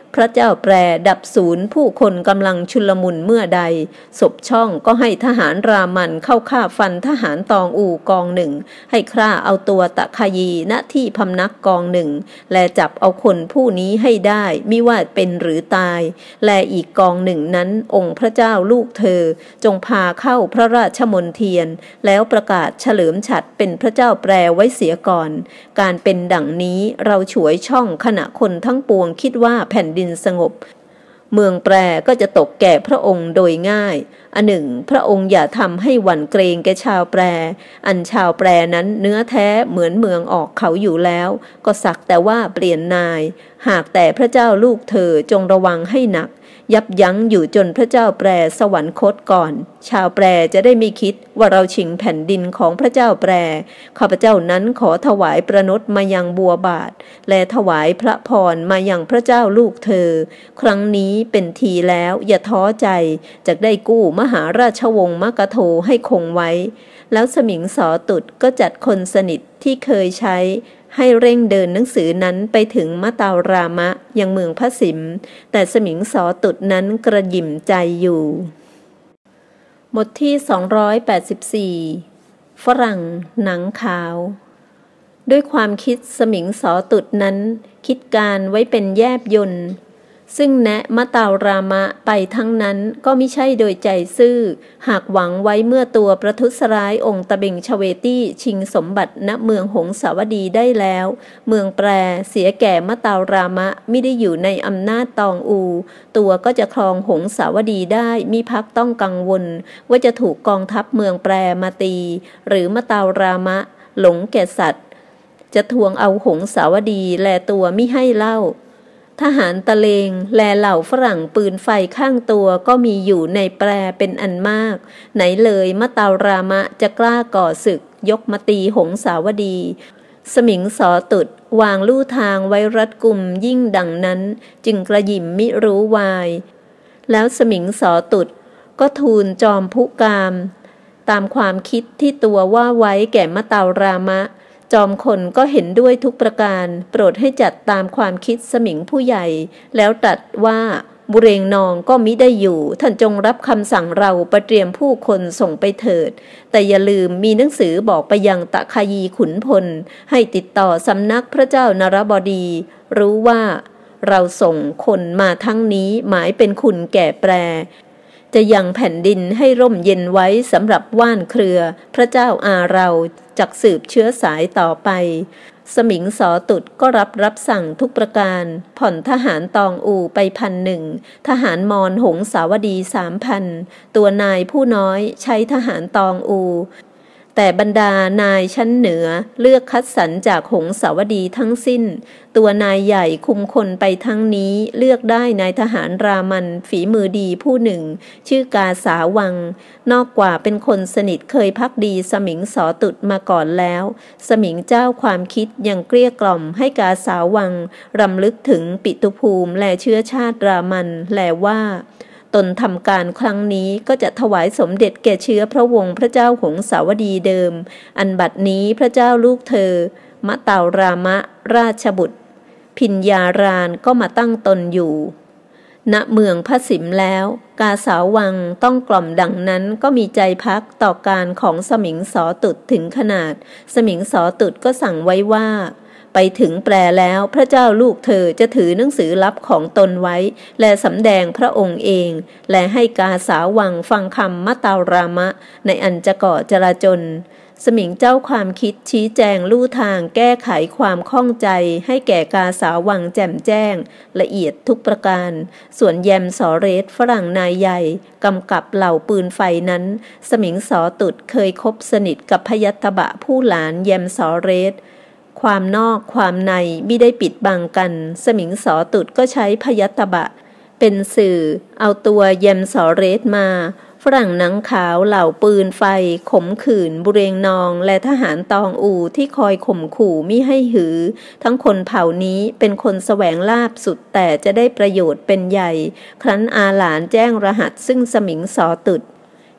พระเจ้าแปรดับศูนย์ผู้คนกำลังชุลมุนเมื่อใดศพช่องก็ให้ทหารรามันเข้าฆ่าฟันทหารตองอูกองหนึ่งให้ฆ่าเอาตัวตะคายีณที่พำนักกองหนึ่งและจับเอาคนผู้นี้ให้ได้มิว่าเป็นหรือตายและอีกกองหนึ่งนั้นองค์พระเจ้าลูกเธอจงพาเข้าพระราชมณฑียนแล้วประกาศเฉลิมฉัตรเป็นพระเจ้าแปรไว้เสียก่อนการเป็นดังนี้เราฉวยช่องขณะคนทั้งปวงคิดว่าแผ่นดินสงบเมืองแปรก็จะตกแก่พระองค์โดยง่ายอันหนึ่งพระองค์อย่าทำให้หวั่นเกรงแก่ชาวแปรอันชาวแปรนั้นเนื้อแท้เหมือนเมืองออกเขาอยู่แล้วก็สักแต่ว่าเปลี่ยนนายหากแต่พระเจ้าลูกเธอจงระวังให้หนักยับยั้งอยู่จนพระเจ้าแปรสวรรคตก่อนชาวแปรจะได้ไม่คิดว่าเราชิงแผ่นดินของพระเจ้าแปรข้าพเจ้านั้นขอถวายประนตมายังบัวบาทและถวายพระพรมายังพระเจ้าลูกเธอครั้งนี้เป็นทีแล้วอย่าท้อใจจะได้กู้มหาราชวงศ์มกโธให้คงไว้แล้วสมิงสอตุดก็จัดคนสนิทที่เคยใช้ให้เร่งเดินหนังสือนั้นไปถึงมะตาวรามะยังเมืองพระสิมแต่สมิงสอตุดนั้นกระหยิ่มใจอยู่บทที่284ฝรั่งหนังขาวด้วยความคิดสมิงสอตุดนั้นคิดการไว้เป็นแยบยลซึ่งแนะมะตาวรามะไปทั้งนั้นก็มิใช่โดยใจซื่อหากหวังไว้เมื่อตัวประทุษร้ายองค์ตะเบงชเวตี้ชิงสมบัติณเมืองหงสาวดีได้แล้วเมืองแปรเสียแก่มะตาวรามะไม่ได้อยู่ในอำนาจตองอูตัวก็จะครองหงสาวดีได้มิพักต้องกังวลว่าจะถูกกองทัพเมืองแปรมาตีหรือมะตาวรามะหลงแก่สัตว์จะทวงเอาหงสาวดีแลตัวมิให้เล่าทหารตะเลงแลเหล่าฝรั่งปืนไฟข้างตัวก็มีอยู่ในแปรเป็นอันมากไหนเลยมะตาวรามะจะกล้าก่อศึกยกมาตีหงสาวดีสมิงสอตุดวางลู่ทางไว้รัดกุมยิ่งดังนั้นจึงกระหยิ่มมิรู้วายแล้วสมิงสอตุดก็ทูลจอมพุกามตามความคิดที่ตัวว่าไว้แก่มะตาวรามะจอมคนก็เห็นด้วยทุกประการโปรดให้จัดตามความคิดสมิงผู้ใหญ่แล้วตรัสว่าบุเรงนองก็มิได้อยู่ท่านจงรับคำสั่งเราประเตรียมผู้คนส่งไปเถิดแต่อย่าลืมมีหนังสือบอกไปยังตะคายีขุนพลให้ติดต่อสำนักพระเจ้านรบดีรู้ว่าเราส่งคนมาทั้งนี้หมายเป็นคุณแก่แปรจะยังแผ่นดินให้ร่มเย็นไว้สำหรับว่านเครือพระเจ้าอาเราจักสืบเชื้อสายต่อไปสมิงสอตุดก็รับสั่งทุกประการผ่อนทหารตองอูไป1,000ทหารมอญหงสาวดี3,000ตัวนายผู้น้อยใช้ทหารตองอูแต่บรรดานายชั้นเหนือเลือกคัดสรรจากหงสาวดีทั้งสิ้นตัวนายใหญ่คุมคนไปทั้งนี้เลือกได้นายทหารรามันฝีมือดีผู้หนึ่งชื่อกาสาวังนอกกว่าเป็นคนสนิทเคยภักดีสมิงสอตุดมาก่อนแล้วสมิงเจ้าความคิดยังเกลี้ยกล่อมให้กาสาวังรำลึกถึงปิตุภูมิและเชื้อชาติรามันแลว่าตนทำการครั้งนี้ก็จะถวายสมเด็จแก่เชื้อพระวงศ์พระเจ้าหงสาวดีเดิมอันบัดนี้พระเจ้าลูกเธอมะตาวรามะราชบุตรพิญญารานก็มาตั้งตนอยู่ณเมืองพระสิมแล้วกาสาวังต้องกล่อมดังนั้นก็มีใจพักต่อการของสมิงสอตุดถึงขนาดสมิงสอตุดก็สั่งไว้ว่าไปถึงแปลแล้วพระเจ้าลูกเธอจะถือหนังสือลับของตนไว้และสำแดงพระองค์เองและให้กาสาวังฟังคำมะตาวรามะในอันจะก่อจลาจลสมิงเจ้าความคิดชี้แจงลู่ทางแก้ไขความข้องใจให้แก่กาสาวังแจ่มแจ้งละเอียดทุกประการส่วนแยมสอเรสฝรั่งนายใหญ่กำกับเหล่าปืนไฟนั้นสมิงสอตุดเคยคบสนิทกับพยัตถบะผู้หลานแยมสอเรสความนอกความในมิได้ปิดบังกันสมิงสอตุดก็ใช้พยัตถบะเป็นสื่อเอาตัวแยมสอเรสมาฝรั่งหนังขาวเหล่าปืนไฟขมขื่นบุเรงนองและทหารตองอูที่คอยข่มขู่มิให้หือทั้งคนเผ่านี้เป็นคนแสวงลาภสุดแต่จะได้ประโยชน์เป็นใหญ่ครั้นอาหลานแจ้งรหัสซึ่งสมิงสอตุด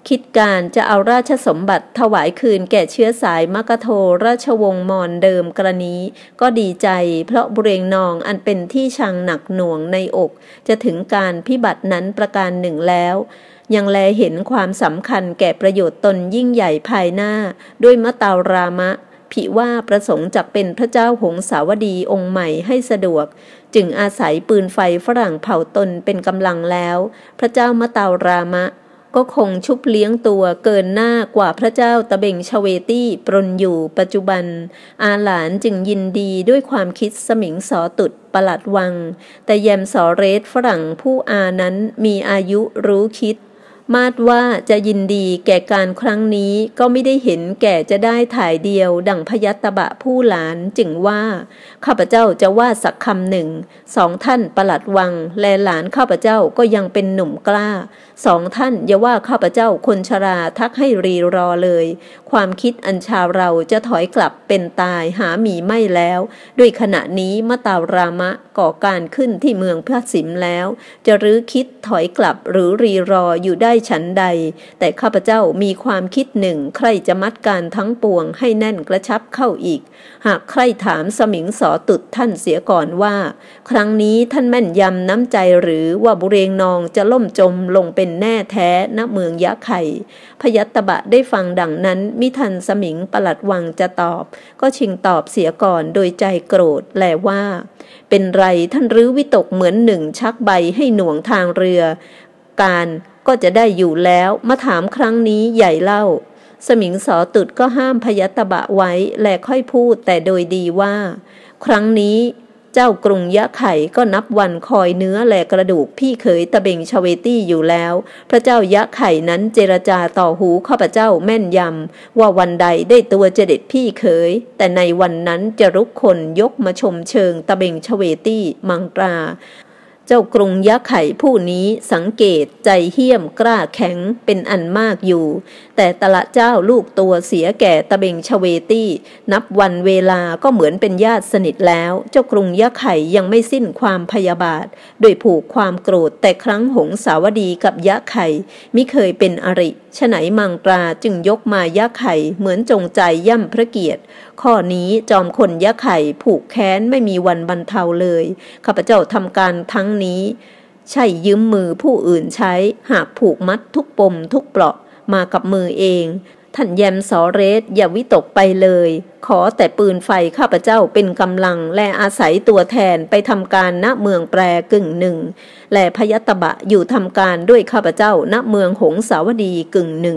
คิดการจะเอาราชสมบัติถวายคืนแก่เชื้อสายมกโธราชวงศ์มอญเดิมกรณีก็ดีใจเพราะบุเรงนองอันเป็นที่ชังหนักหน่วงในอกจะถึงการพิบัตินั้นประการหนึ่งแล้วยังแลเห็นความสำคัญแก่ประโยชน์ตนยิ่งใหญ่ภายหน้าด้วยมะตารามะภิว่าประสงค์จักเป็นพระเจ้าหงสาวดีองค์ใหม่ให้สะดวกจึงอาศัยปืนไฟฝรั่งเผาตนเป็นกำลังแล้วพระเจ้ามะตารามะก็คงชุบเลี้ยงตัวเกินหน้ากว่าพระเจ้าตะเบงชเวตี้ปรนอยู่ปัจจุบันอาหลานจึงยินดีด้วยความคิดสมิงสอตุดปลัดวังแต่แยมสอเรศฝรั่งผู้อานั้นมีอายุรู้คิดมาดว่าจะยินดีแก่การครั้งนี้ก็ไม่ได้เห็นแก่จะได้ถ่ายเดียวดั่งพยัตตบะผู้หลานจึงว่าข้าพเจ้าจะว่าสักคำหนึ่งสองท่านปลัดวังและหลานข้าพเจ้าก็ยังเป็นหนุ่มกล้าสองท่านอย่าว่าข้าพเจ้าคนชราทักให้รีรอเลยความคิดอันชาวเราจะถอยกลับเป็นตายหามีไม่แล้วด้วยขณะนี้มะตารามะก่อการขึ้นที่เมืองพระสิมแล้วจะรื้อคิดถอยกลับหรือรีรออยู่ได้ฉันใดแต่ข้าพเจ้ามีความคิดหนึ่งใครจะมัดการทั้งปวงให้แน่นกระชับเข้าอีกหากใครถามสมิงสอตุดท่านเสียก่อนว่าครั้งนี้ท่านแม่นยำน้ำใจหรือว่าบุเรงนองจะล่มจมลงเป็นแน่แท้ณเมืองยะไข่พยัตตบะได้ฟังดังนั้นมิทันสมิงปลัดวังจะตอบก็ชิงตอบเสียก่อนโดยใจโกรธแลว่าเป็นไรท่านรื้อวิตกเหมือนหนึ่งชักใบให้หน่วงทางเรือการก็จะได้อยู่แล้วมาถามครั้งนี้ใหญ่เล่าสมิงสอตุดก็ห้ามพยัตตบะไว้และค่อยพูดแต่โดยดีว่าครั้งนี้เจ้ากรุงยะไข่ก็นับวันคอยเนื้อและกระดูกพี่เขยตะเบงชเวตี้อยู่แล้วพระเจ้ายะไข่นั้นเจรจาต่อหูข้าพเจ้าแม่นยำว่าวันใดได้ตัวเจเด็ดพี่เขยแต่ในวันนั้นจะรุกคนยกมาชมเชิงตะเบงชเวตี้มังตราเจ้ากรุงยะไข่ผู้นี้สังเกตใจเหี้ยมกล้าแข็งเป็นอันมากอยู่แต่ตละเจ้าลูกตัวเสียแก่ตะเบงชเวตี้นับวันเวลาก็เหมือนเป็นญาติสนิทแล้วเจ้ากรุงยะไข่ยังไม่สิ้นความพยาบาทโดยผูกความโกรธแต่ครั้งหงสาวดีกับยะไข่มิเคยเป็นอริฉะไหนมังตราจึงยกมายะไข่เหมือนจงใจย่ำพระเกียรติข้อนี้จอมคนยะไข่ผูกแค้นไม่มีวันบรรเทาเลยข้าพเจ้าทำการทั้งนี้ใช่ยืมมือผู้อื่นใช้หากผูกมัดทุกปมทุกเปราะมากับมือเองท่านแยมสอเรศอย่าวิตกไปเลยขอแต่ปืนไฟข้าพเจ้าเป็นกำลังและอาศัยตัวแทนไปทำการณเมืองแปรกึ่งหนึ่งและพยัตตบะอยู่ทำการด้วยข้าพเจ้าณเมืองหงสาวดีกึ่งหนึ่ง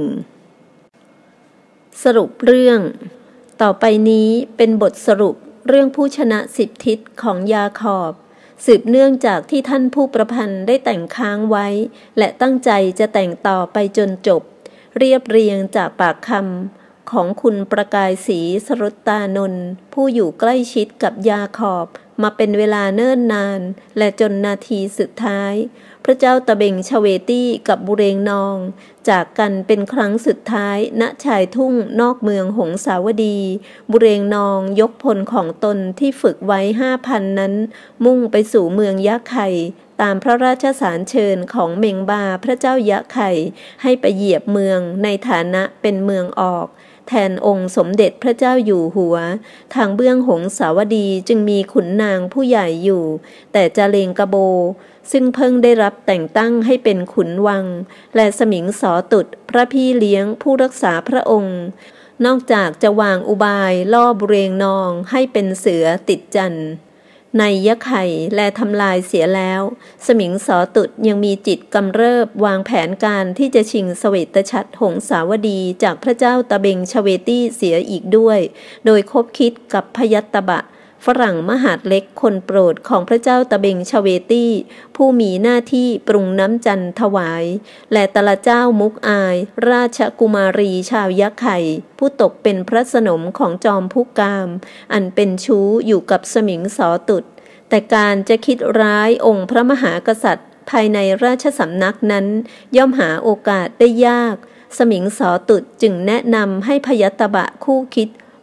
สรุปเรื่องต่อไปนี้เป็นบทสรุปเรื่องผู้ชนะ10 ทิศของยาคอบสืบเนื่องจากที่ท่านผู้ประพันธ์ได้แต่งค้างไว้และตั้งใจจะแต่งต่อไปจนจบเรียบเรียงจากปากคำของคุณประกายศรีสรุตตานนท์ผู้อยู่ใกล้ชิดกับยาคอบมาเป็นเวลาเนิ่นนานและจนนาทีสุดท้ายพระเจ้าตะเบงชเวตี้กับบุเรงนองจากกันเป็นครั้งสุดท้ายณชายทุ่งนอกเมืองหงสาวดีบุเรงนองยกพลของตนที่ฝึกไว้ 5,000 นั้นมุ่งไปสู่เมืองยะไข่ตามพระราชสารเชิญของเมงบาพระเจ้ายะไข่ให้ไปเหยียบเมืองในฐานะเป็นเมืองออกแทนองค์สมเด็จพระเจ้าอยู่หัวทางเบื้องหงสาวดีจึงมีขุนนางผู้ใหญ่อยู่แต่จาเลงกะโบซึ่งเพิ่งได้รับแต่งตั้งให้เป็นขุนวังและสมิงสอตุดพระพี่เลี้ยงผู้รักษาพระองค์นอกจากจะวางอุบายล่อบุเรงนองให้เป็นเสือติดจันทร์ในยะไข่และทำลายเสียแล้วสมิงสอตุดยังมีจิตกำเริบวางแผนการที่จะชิงเสวตฉัตรหงสาวดีจากพระเจ้าตะเบงชเวตี้เสียอีกด้วยโดยคบคิดกับพยัตตบะฝรั่งมหาดเล็กคนโปรดของพระเจ้าตะเบงชเวตี้ผู้มีหน้าที่ปรุงน้ำจันทร์ถวายและตละเจ้ามุกอายราชกุมารีชาวยะไข่ผู้ตกเป็นพระสนมของจอมพุกามอันเป็นชู้อยู่กับสมิงสอตุดแต่การจะคิดร้ายองค์พระมหากษัตริย์ภายในราชสำนักนั้นย่อมหาโอกาสได้ยากสมิงสอตุดจึงแนะนำให้พยัตตบะคู่คิด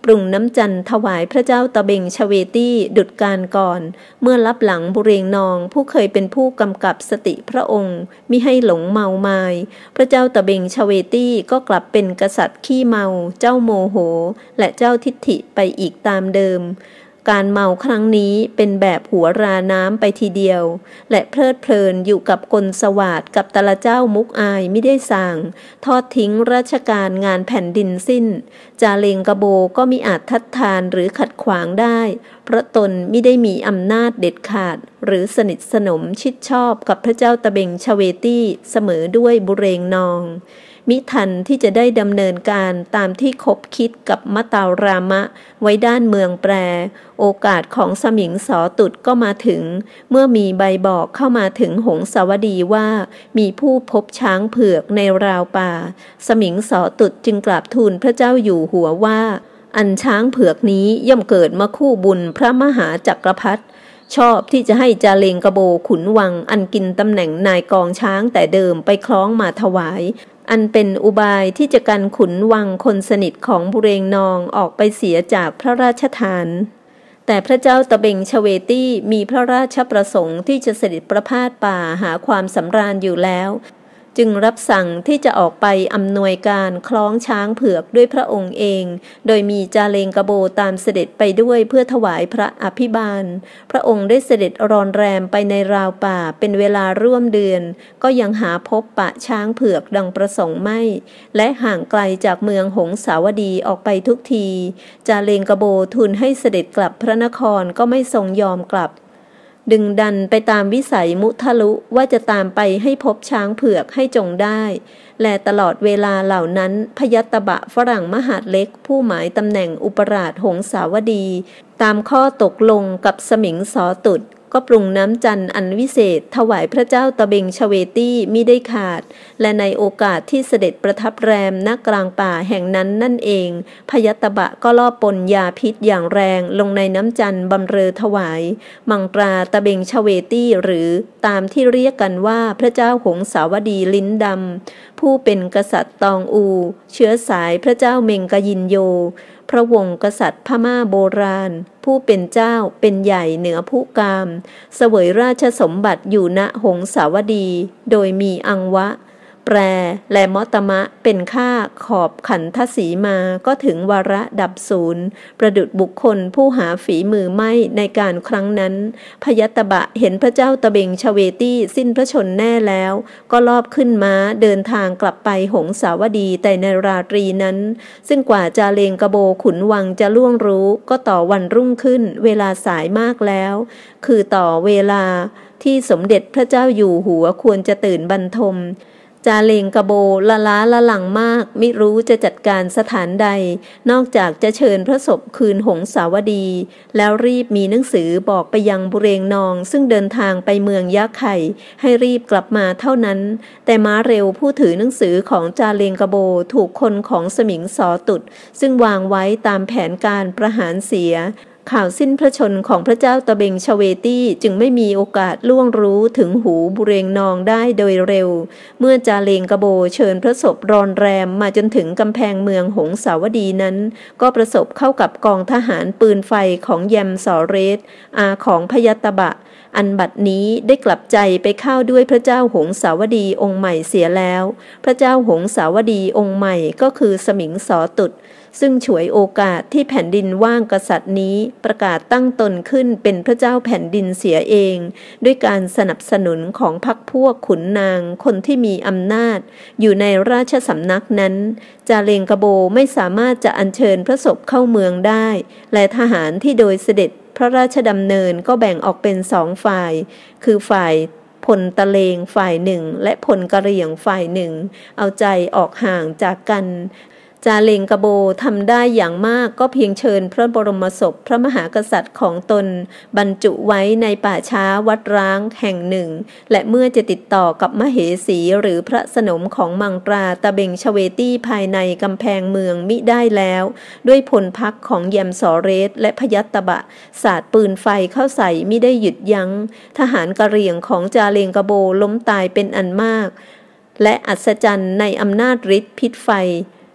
ปรุงน้ำจันทร์ถวายพระเจ้าตะเบงชเวตี้ดุจการก่อนเมื่อลับหลังบุเรงนองผู้เคยเป็นผู้กำกับสติพระองค์มิให้หลงเมามายพระเจ้าตะเบงชเวตี้ก็กลับเป็นกษัตริย์ขี้เมาเจ้าโมโหและเจ้าทิฐิไปอีกตามเดิมการเมาครั้งนี้เป็นแบบหัวราน้ำไปทีเดียวและเพลิดเพลินอยู่กับกลสวาทกับตะละเจ้ามุกอายไม่ได้สั่งทอดทิ้งราชการงานแผ่นดินสิ้นจาเลงกะโบก็มิอาจทัดทานหรือขัดขวางได้เพราะตนมิได้มีอำนาจเด็ดขาดหรือสนิทสนมชิดชอบกับพระเจ้าตะเบงชเวตี้เสมอด้วยบุเรงนองมิทันที่จะได้ดำเนินการตามที่คบคิดกับมะตาวรามะไว้ด้านเมืองแปรโอกาสของสมิงสอตุดก็มาถึงเมื่อมีใบบอกเข้ามาถึงหงสาวดีว่ามีผู้พบช้างเผือกในราวป่าสมิงสอตุดจึงกราบทูลพระเจ้าอยู่หัวว่าอันช้างเผือกนี้ย่อมเกิดมาคู่บุญพระมหาจักรพรรดิชอบที่จะให้จาเลงกะโบขุนวังอันกินตำแหน่งนายกองช้างแต่เดิมไปคล้องมาถวายอันเป็นอุบายที่จะกันขุนวังคนสนิทของบุเรงนองออกไปเสียจากพระราชทานแต่พระเจ้าตะเบงชเวตี้มีพระราชประสงค์ที่จะเสด็จประพาสป่าหาความสำราญอยู่แล้วจึงรับสั่งที่จะออกไปอำนวยการคล้องช้างเผือกด้วยพระองค์เองโดยมีจาเลงกะโบตามเสด็จไปด้วยเพื่อถวายพระอภิบาลพระองค์ได้เสด็จรอนแรมไปในราวป่าเป็นเวลาร่วมเดือนก็ยังหาพบปะช้างเผือกดังประสงค์ไม่และห่างไกลจากเมืองหงสาวดีออกไปทุกทีจาเลงกะโบทูลให้เสด็จกลับพระนครก็ไม่ทรงยอมกลับดึงดันไปตามวิสัยมุทะลุว่าจะตามไปให้พบช้างเผือกให้จงได้และตลอดเวลาเหล่านั้นพยัตตบะฝรั่งมหาดเล็กผู้หมายตำแหน่งอุปราชหงสาวดีตามข้อตกลงกับสมิงสอตุดก็ปรุงน้ำจันทร์อันวิเศษถวายพระเจ้าตะเบงชเวตี้มิได้ขาดและในโอกาสที่เสด็จประทับแรมณกลางป่าแห่งนั้นนั่นเองพยัตตบะก็ลอบปนยาพิษอย่างแรงลงในน้ำจันทร์บำเรอถวายมังตราตะเบงชเวตี้หรือตามที่เรียกกันว่าพระเจ้าหงสาวดีลิ้นดำผู้เป็นกษัตริย์ตองอูเชื้อสายพระเจ้าเมงกยินโยพระวงศ์กษัตริย์พม่าโบราณผู้เป็นเจ้าเป็นใหญ่เหนือผู้กามเสวยราชสมบัติอยู่ณหงสาวดีโดยมีอังวะแปรและมอตมะเป็นข้าขอบขันทศีมาก็ถึงวาระดับศูนย์ประดุจบุคคลผู้หาฝีมือไม่ในการครั้งนั้นพยัตตบะเห็นพระเจ้าตะเบงชเวตี้สิ้นพระชนแน่แล้วก็ลอบขึ้นม้าเดินทางกลับไปหงสาวดีแต่ในราตรีนั้นซึ่งกว่าจาเลงกะโบขุนวังจะล่วงรู้ก็ต่อวันรุ่งขึ้นเวลาสายมากแล้วคือต่อเวลาที่สมเด็จพระเจ้าอยู่หัวควรจะตื่นบรรทมจาเลงกะโบละล้าละหลังมากมิรู้จะจัดการสถานใดนอกจากจะเชิญพระศพคืนหงสาวดีแล้วรีบมีหนังสือบอกไปยังบุเรงนองซึ่งเดินทางไปเมืองยะไข่ให้รีบกลับมาเท่านั้นแต่ม้าเร็วผู้ถือหนังสือของจาเลงกะโบถูกคนของสมิงสอตุดซึ่งวางไว้ตามแผนการประหารเสียข่าวสิ้นพระชนของพระเจ้าตะเบงชเวตี้จึงไม่มีโอกาสล่วงรู้ถึงหูบุเรงนองได้โดยเร็วเมื่อจาเลงกะโบเชิญพระศพรอนแรมมาจนถึงกำแพงเมืองหงสาวดีนั้นก็ประสบเข้ากับกองทหารปืนไฟของแยมสอเรสอาของพยัตตบะอันบัดนี้ได้กลับใจไปเข้าด้วยพระเจ้าหงสาวดีองค์ใหม่เสียแล้วพระเจ้าหงสาวดีองค์ใหม่ก็คือสมิงสอตุดซึ่งฉวยโอกาสที่แผ่นดินว่างกษัตริย์นี้ประกาศตั้งตนขึ้นเป็นพระเจ้าแผ่นดินเสียเองด้วยการสนับสนุนของพรรคพวกขุนนางคนที่มีอำนาจอยู่ในราชสำนักนั้นจาเลงกะโบไม่สามารถจะอัญเชิญพระศพเข้าเมืองได้และทหารที่โดยเสด็จพระราชดำเนินก็แบ่งออกเป็นสองฝ่ายคือฝ่ายพลตะเลงฝ่ายหนึ่งและพลกะเหรี่ยงฝ่ายหนึ่งเอาใจออกห่างจากกันจาเลงกะโบทำได้อย่างมากก็เพียงเชิญพระบรมศพพระมหากษัตริย์ของตนบรรจุไว้ในป่าช้าวัดร้างแห่งหนึ่งและเมื่อจะติดต่อกับมเหสีหรือพระสนมของมังตราตะเบงชเวตี้ภายในกำแพงเมืองมิได้แล้วด้วยพลพรรคของแยมสอเรสและพยัตตบะสาดปืนไฟเข้าใส่มิได้หยุดยั้งทหารกะเหรี่ยงของจาเลงกะโบล้มตายเป็นอันมากและอัศจรรย์ในอำนาจฤทธิ์พิษไฟ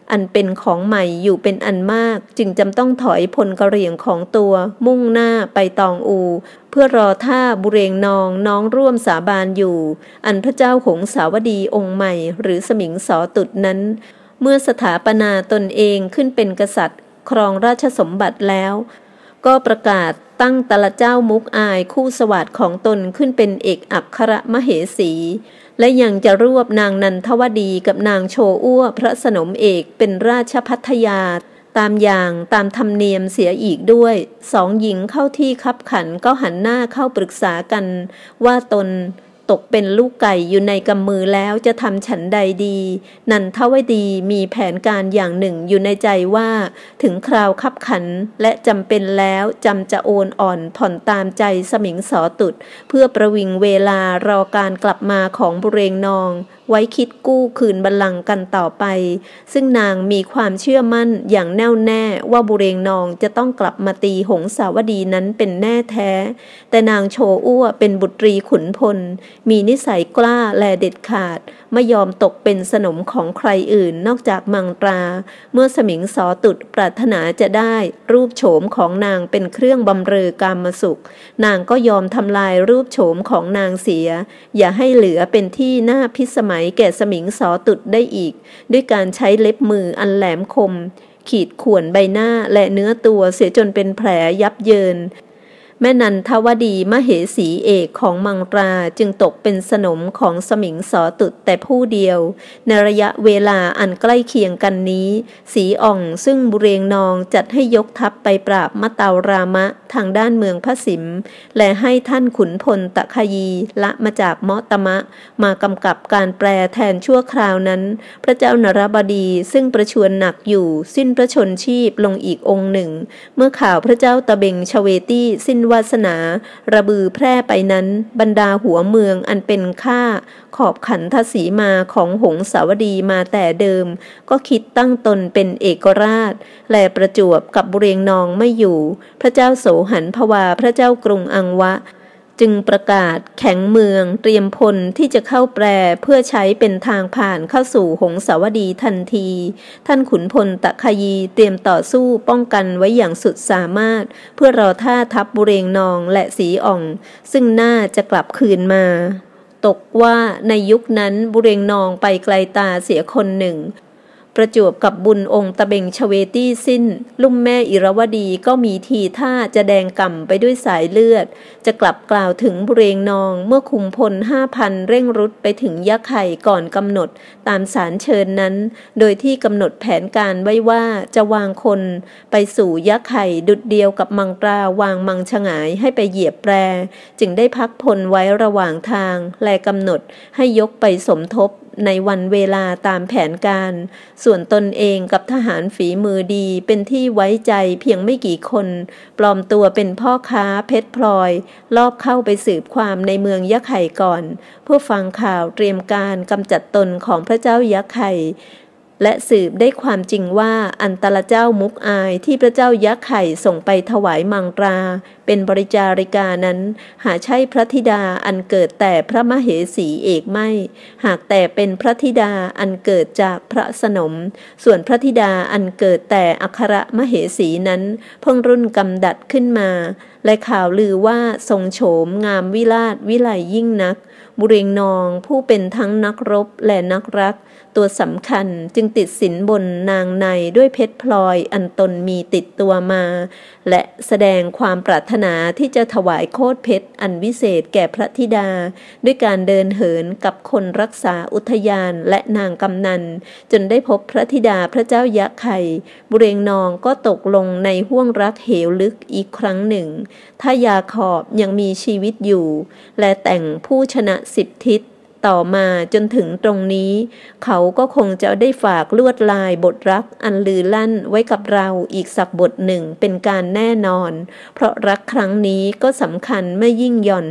อันเป็นของใหม่อยู่เป็นอันมากจึงจำต้องถอยพลกระเหรี่ยงของตัวมุ่งหน้าไปตองอูเพื่อรอท่าบุเรงนองน้องร่วมสาบานอยู่อันพระเจ้าหงสาวดีองค์ใหม่หรือสมิงสอตุดนั้นเมื่อสถาปนาตนเองขึ้นเป็นกษัตริย์ครองราชสมบัติแล้วก็ประกาศตั้งตะละเจ้ามุกอายคู่สวัสดิ์ของตนขึ้นเป็นเอกอัครมเหสีและยังจะรวบนางนันทวดีกับนางโชอ้วพระสนมเอกเป็นราชภัทยาตามอย่างตามธรรมเนียมเสียอีกด้วยสองหญิงเข้าที่คับขันก็หันหน้าเข้าปรึกษากันว่าตนตกเป็นลูกไก่อยู่ในกำมือแล้วจะทำฉันใดดีนันทวดีมีแผนการอย่างหนึ่งอยู่ในใจว่าถึงคราวคับขันและจำเป็นแล้วจำจะโอนอ่อนผ่อนตามใจสมิงสอตุดเพื่อประวิงเวลารอการกลับมาของบุเรงนองไว้คิดกู้คืนบัลลังก์กันต่อไปซึ่งนางมีความเชื่อมั่นอย่างแน่วแน่ว่าบุเรงนองจะต้องกลับมาตีหงสาวดีนั้นเป็นแน่แท้แต่นางโชอ้วเป็นบุตรีขุนพลมีนิสัยกล้าและเด็ดขาดไม่ยอมตกเป็นสนมของใครอื่นนอกจากมังตราเมื่อสมิงสอตุดปรารถนาจะได้รูปโฉมของนางเป็นเครื่องบำเรอกามสุขนางก็ยอมทำลายรูปโฉมของนางเสียอย่าให้เหลือเป็นที่น่าพิสมัยแก่สมิงสอตุดได้อีกด้วยการใช้เล็บมืออันแหลมคมขีดข่วนใบหน้าและเนื้อตัวเสียจนเป็นแผลยับเยินแม่นันทวดีมเหสีเอกของมังตราจึงตกเป็นสนมของสมิงสอตุดแต่ผู้เดียวในระยะเวลาอันใกล้เคียงกันนี้สีอ่องซึ่งบุเรงนองจัดให้ยกทัพไปปราบมะเตารามะทางด้านเมืองพระสิมและให้ท่านขุนพลตะคยีละมาจากเมาะตมะมากำกับการแปลแทนชั่วคราวนั้นพระเจ้านรบดีซึ่งประชวรหนักอยู่สิ้นพระชนชีพลงอีกองค์หนึ่งเมื่อข่าวพระเจ้าตะเบงชเวตี้สิ้นวาสนาระบือแพร่ไปนั้นบรรดาหัวเมืองอันเป็นข้าขอบขันทศีมาของหงสาวดีมาแต่เดิมก็คิดตั้งตนเป็นเอกราชและประจวบกับบุเรงนองไม่อยู่พระเจ้าโสหันพวาพระเจ้ากรุงอังวะจึงประกาศแข็งเมืองเตรียมพลที่จะเข้าแปรเพื่อใช้เป็นทางผ่านเข้าสู่หงสาวดีทันทีท่านขุนพลตะคยีเตรียมต่อสู้ป้องกันไว้อย่างสุดสามารถเพื่อรอท่าทัพบุเรงนองและสีอ่องซึ่งน่าจะกลับคืนมาตกว่าในยุคนั้นบุเรงนองไปไกลตาเสียคนหนึ่งประจวบกับบุญองค์ตะเบงชเวตี้สิ้นลุ่มแม่อิรวดีก็มีทีท่าจะแดงก่ำไปด้วยสายเลือดจะกลับกล่าวถึงบุเรงนองเมื่อคุมพล 5,000 เร่งรุดไปถึงยะไข่ก่อนกำหนดตามสารเชิญนั้นโดยที่กำหนดแผนการไว้ว่าจะวางคนไปสู่ยะไข่ดุจเดียวกับมังตราวางมังฉงายให้ไปเหยียบแปรจึงได้พักพลไว้ระหว่างทางและกำหนดให้ยกไปสมทบในวันเวลาตามแผนการส่วนตนเองกับทหารฝีมือดีเป็นที่ไว้ใจเพียงไม่กี่คนปลอมตัวเป็นพ่อค้าเพชรพลอยลอบเข้าไปสืบความในเมืองยะไข่ก่อนเพื่อฟังข่าวเตรียมการกำจัดตนของพระเจ้ายะไข่และสืบได้ความจริงว่าอันตรเจ้ามุกอายที่พระเจ้ายะไข่ส่งไปถวายมังตราเป็นบริจาริกานั้นหาใช่พระธิดาอันเกิดแต่พระมเหสีเอกไม่หากแต่เป็นพระธิดาอันเกิดจากพระสนมส่วนพระธิดาอันเกิดแต่อัครมเหสีนั้นเพิ่งรุ่นกำดัดขึ้นมาและข่าวลือว่าทรงโฉมงามวิราชวิไลยิ่งนักบุเรงนองผู้เป็นทั้งนักรบและนักรักตัวสำคัญจึงติดสินบนนางในด้วยเพชรพลอยอันตนมีติดตัวมาและแสดงความปรารถนาที่จะถวายโคตรเพชรอันวิเศษแก่พระธิดาด้วยการเดินเหินกับคนรักษาอุทยานและนางกำนันจนได้พบพระธิดาพระเจ้ายะไข่บุเรงนองก็ตกลงในห้วงรักเหวลึกอีกครั้งหนึ่งถ้ายาขอบยังมีชีวิตอยู่และแต่งผู้ชนะ10 ทิศต่อมาจนถึงตรงนี้เขาก็คงจะได้ฝากลวดลายบทรักอันลือลั่นไว้กับเราอีกสักบทหนึ่งเป็นการแน่นอนเพราะรักครั้งนี้ก็สำคัญไม่ยิ่งหย่อน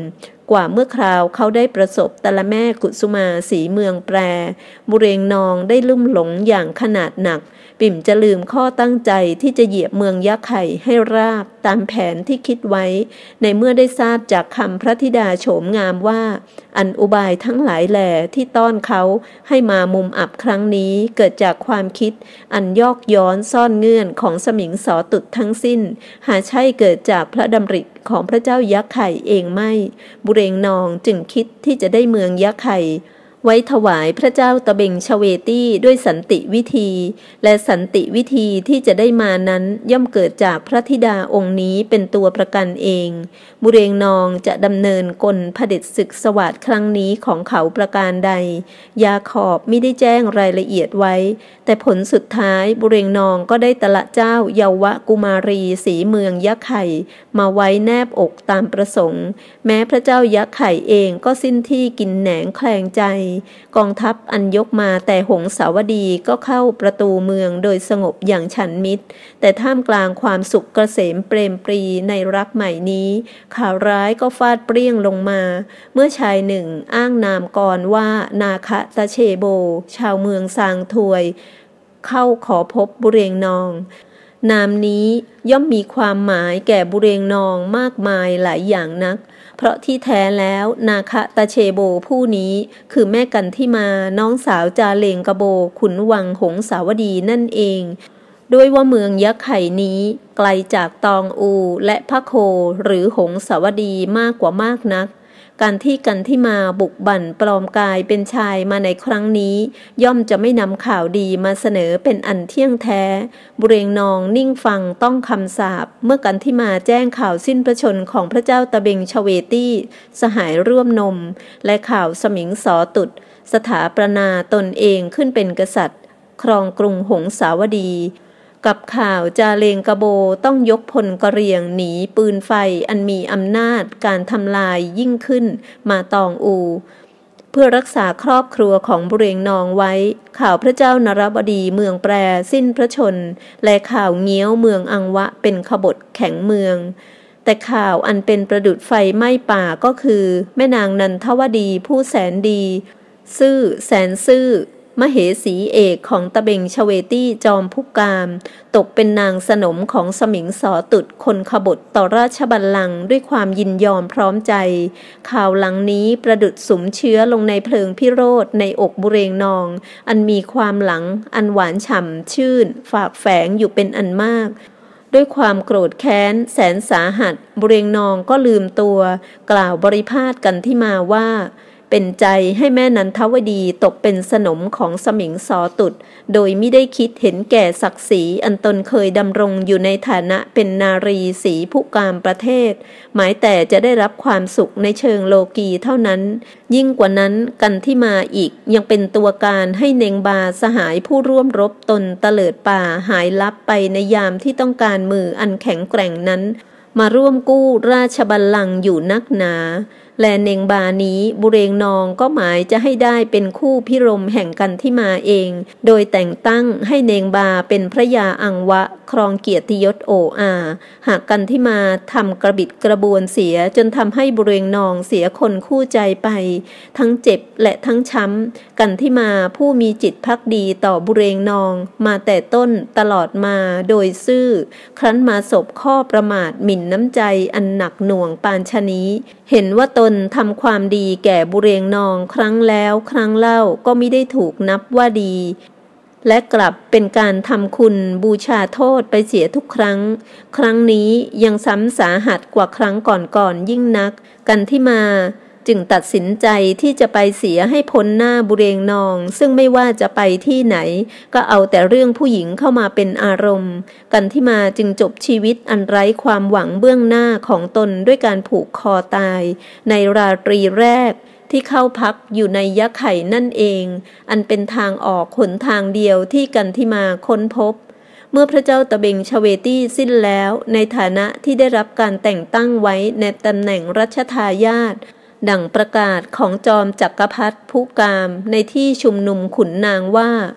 กว่าเมื่อคราวเขาได้ประสบตะละแม่กุสุมาสีเมืองแปรบุเรงนองได้ลุ่มหลงอย่างขนาดหนักปิ่มจะลืมข้อตั้งใจที่จะเหยียบเมืองยักษ์ไข่ให้ราบตามแผนที่คิดไว้ในเมื่อได้ทราบจากคำพระธิดาโฉมงามว่าอันอุบายทั้งหลายแหล่ที่ต้อนเขาให้มามุมอับครั้งนี้เกิดจากความคิดอันยอกย้อนซ่อนเงื่อนของสมิงสอตุดทั้งสิ้นหาใช่เกิดจากพระดำริของพระเจ้ายักษ์ไข่เองไม่บุเรงนองจึงคิดที่จะได้เมืองยักษ์ไข่ไว้ถวายพระเจ้าตะเบงชเวตี้ด้วยสันติวิธีและสันติวิธีที่จะได้มานั้นย่อมเกิดจากพระธิดาองค์นี้เป็นตัวประกันเองบุเรงนองจะดำเนินกลเผด็จศึกสวาทครั้งนี้ของเขาประการใดยาขอบมิได้แจ้งรายละเอียดไว้แต่ผลสุดท้ายบุเรงนองก็ได้ตละเจ้าเยาวกุมารีสีเมืองยักษ์ไข่มาไว้แนบอกตามประสงค์แม้พระเจ้ายักษ์ไข่เองก็สิ้นที่กินแหนงแคลงใจกองทัพอันยกมาแต่หงสาวดีก็เข้าประตูเมืองโดยสงบอย่างฉันมิตรแต่ท่ามกลางความสุขเกษมเปรมปรีในรักใหม่นี้ข่าวร้ายก็ฟาดเปรี้ยงลงมาเมื่อชายหนึ่งอ้างนามกรว่านาคะตะเชโบชาวเมืองซางถวยเข้าขอพบบุเรงนองนามนี้ย่อมมีความหมายแก่บุเรงนองมากมายหลายอย่างนักเพราะที่แท้แล้วนาคะตาเชโบผู้นี้คือแม่กันที่มาน้องสาวจาเลงกะโบขุนวังหงสาวดีนั่นเองด้วยว่าเมืองยักษ์ไข่นี้ไกลจากตองอูและพระโคหรือหงสาวดีมากกว่ามากนักการที่กันที่มาบุกบั่นปลอมกายเป็นชายมาในครั้งนี้ย่อมจะไม่นำข่าวดีมาเสนอเป็นอันเที่ยงแท้บุเรงนองนิ่งฟังต้องคำสาปเมื่อกันที่มาแจ้งข่าวสิ้นพระชนของพระเจ้าตะเบงชเวตี้สหายร่วมนมและข่าวสมิงสอตุดสถาปนาตนเองขึ้นเป็นกษัตริย์ครองกรุงหงสาวดีกับข่าวจาเลงกะโบต้องยกพลกระเหรี่ยงหนีปืนไฟอันมีอำนาจการทำลายยิ่งขึ้นมาตองอูเพื่อรักษาครอบครัวของบุเรงนองไว้ข่าวพระเจ้านรบดีเมืองแปรสิ้นพระชนและข่าวเงี้ยวเมืองอังวะเป็นขบฏแข็งเมืองแต่ข่าวอันเป็นประดุจไฟไหม้ป่าก็คือแม่นางนันทวดีผู้แสนดีซื่อแสนซื่อมเหสีเอกของตะเบงชเวตี้จอมพุกามตกเป็นนางสนมของสมิงสอตุดคนขบฏต่อราชบัลลังก์ด้วยความยินยอมพร้อมใจข่าวหลังนี้ประดุจสุมเชื้อลงในเพลิงพิโรธในอกบุเรงนองอันมีความหลังอันหวานฉ่ำชื่นฝากแฝงอยู่เป็นอันมากด้วยความโกรธแค้นแสนสาหัสบุเรงนองก็ลืมตัวกล่าวบริพาทกันที่มาว่าเป็นใจให้แม่นันทวดีตกเป็นสนมของสมิงสอตุดโดยไม่ได้คิดเห็นแก่ศักดิ์ศรีอันตนเคยดำรงอยู่ในฐานะเป็นนารีศรีผู้กามประเทศหมายแต่จะได้รับความสุขในเชิงโลกีเท่านั้นยิ่งกว่านั้นกันที่มาอีกยังเป็นตัวการให้เนงบาสหายผู้ร่วมรบตนเตลิดป่าหายลับไปในยามที่ต้องการมืออันแข็งแกร่งนั้นมาร่วมกู้ราชบัลลังก์อยู่นักหนาและเนงบานี้บุเรงนองก็หมายจะให้ได้เป็นคู่พิรมแห่งกันที่มาเองโดยแต่งตั้งให้เนงบาเป็นพระยาอังวะครองเกียรติยศโออาหากกันที่มาทำกระบิดกระบวนเสียจนทำให้บุเรงนองเสียคนคู่ใจไปทั้งเจ็บและทั้งช้ำกันที่มาผู้มีจิตภักดีต่อบุเรงนองมาแต่ต้นตลอดมาโดยซื่อครั้นมาสบข้อประมาทหมิ่นน้ำใจอันหนักหน่วงปานชะนี้เห็นว่าตนทำความดีแก่บุเรงนองครั้งแล้วครั้งเล่าก็ไม่ได้ถูกนับว่าดีและกลับเป็นการทำคุณบูชาโทษไปเสียทุกครั้งครั้งนี้ยังซ้ำสาหัสกว่าครั้งก่อนยิ่งนักกันที่มาจึงตัดสินใจที่จะไปเสียให้พ้นหน้าบุเรงนองซึ่งไม่ว่าจะไปที่ไหนก็เอาแต่เรื่องผู้หญิงเข้ามาเป็นอารมณ์กันที่มาจึงจบชีวิตอันไร้ความหวังเบื้องหน้าของตนด้วยการผูกคอตายในราตรีแรกที่เข้าพักอยู่ในยักษ์ไข่นั่นเองอันเป็นทางออกหนทางเดียวที่กันที่มาค้นพบเมื่อพระเจ้าตะเบงชเวตี้สิ้นแล้วในฐานะที่ได้รับการแต่งตั้งไว้ในตำแหน่งรัชทายาทดังประกาศของจอมจักรพรรดิผู้กามในที่ชุมนุมขุนนางว่าค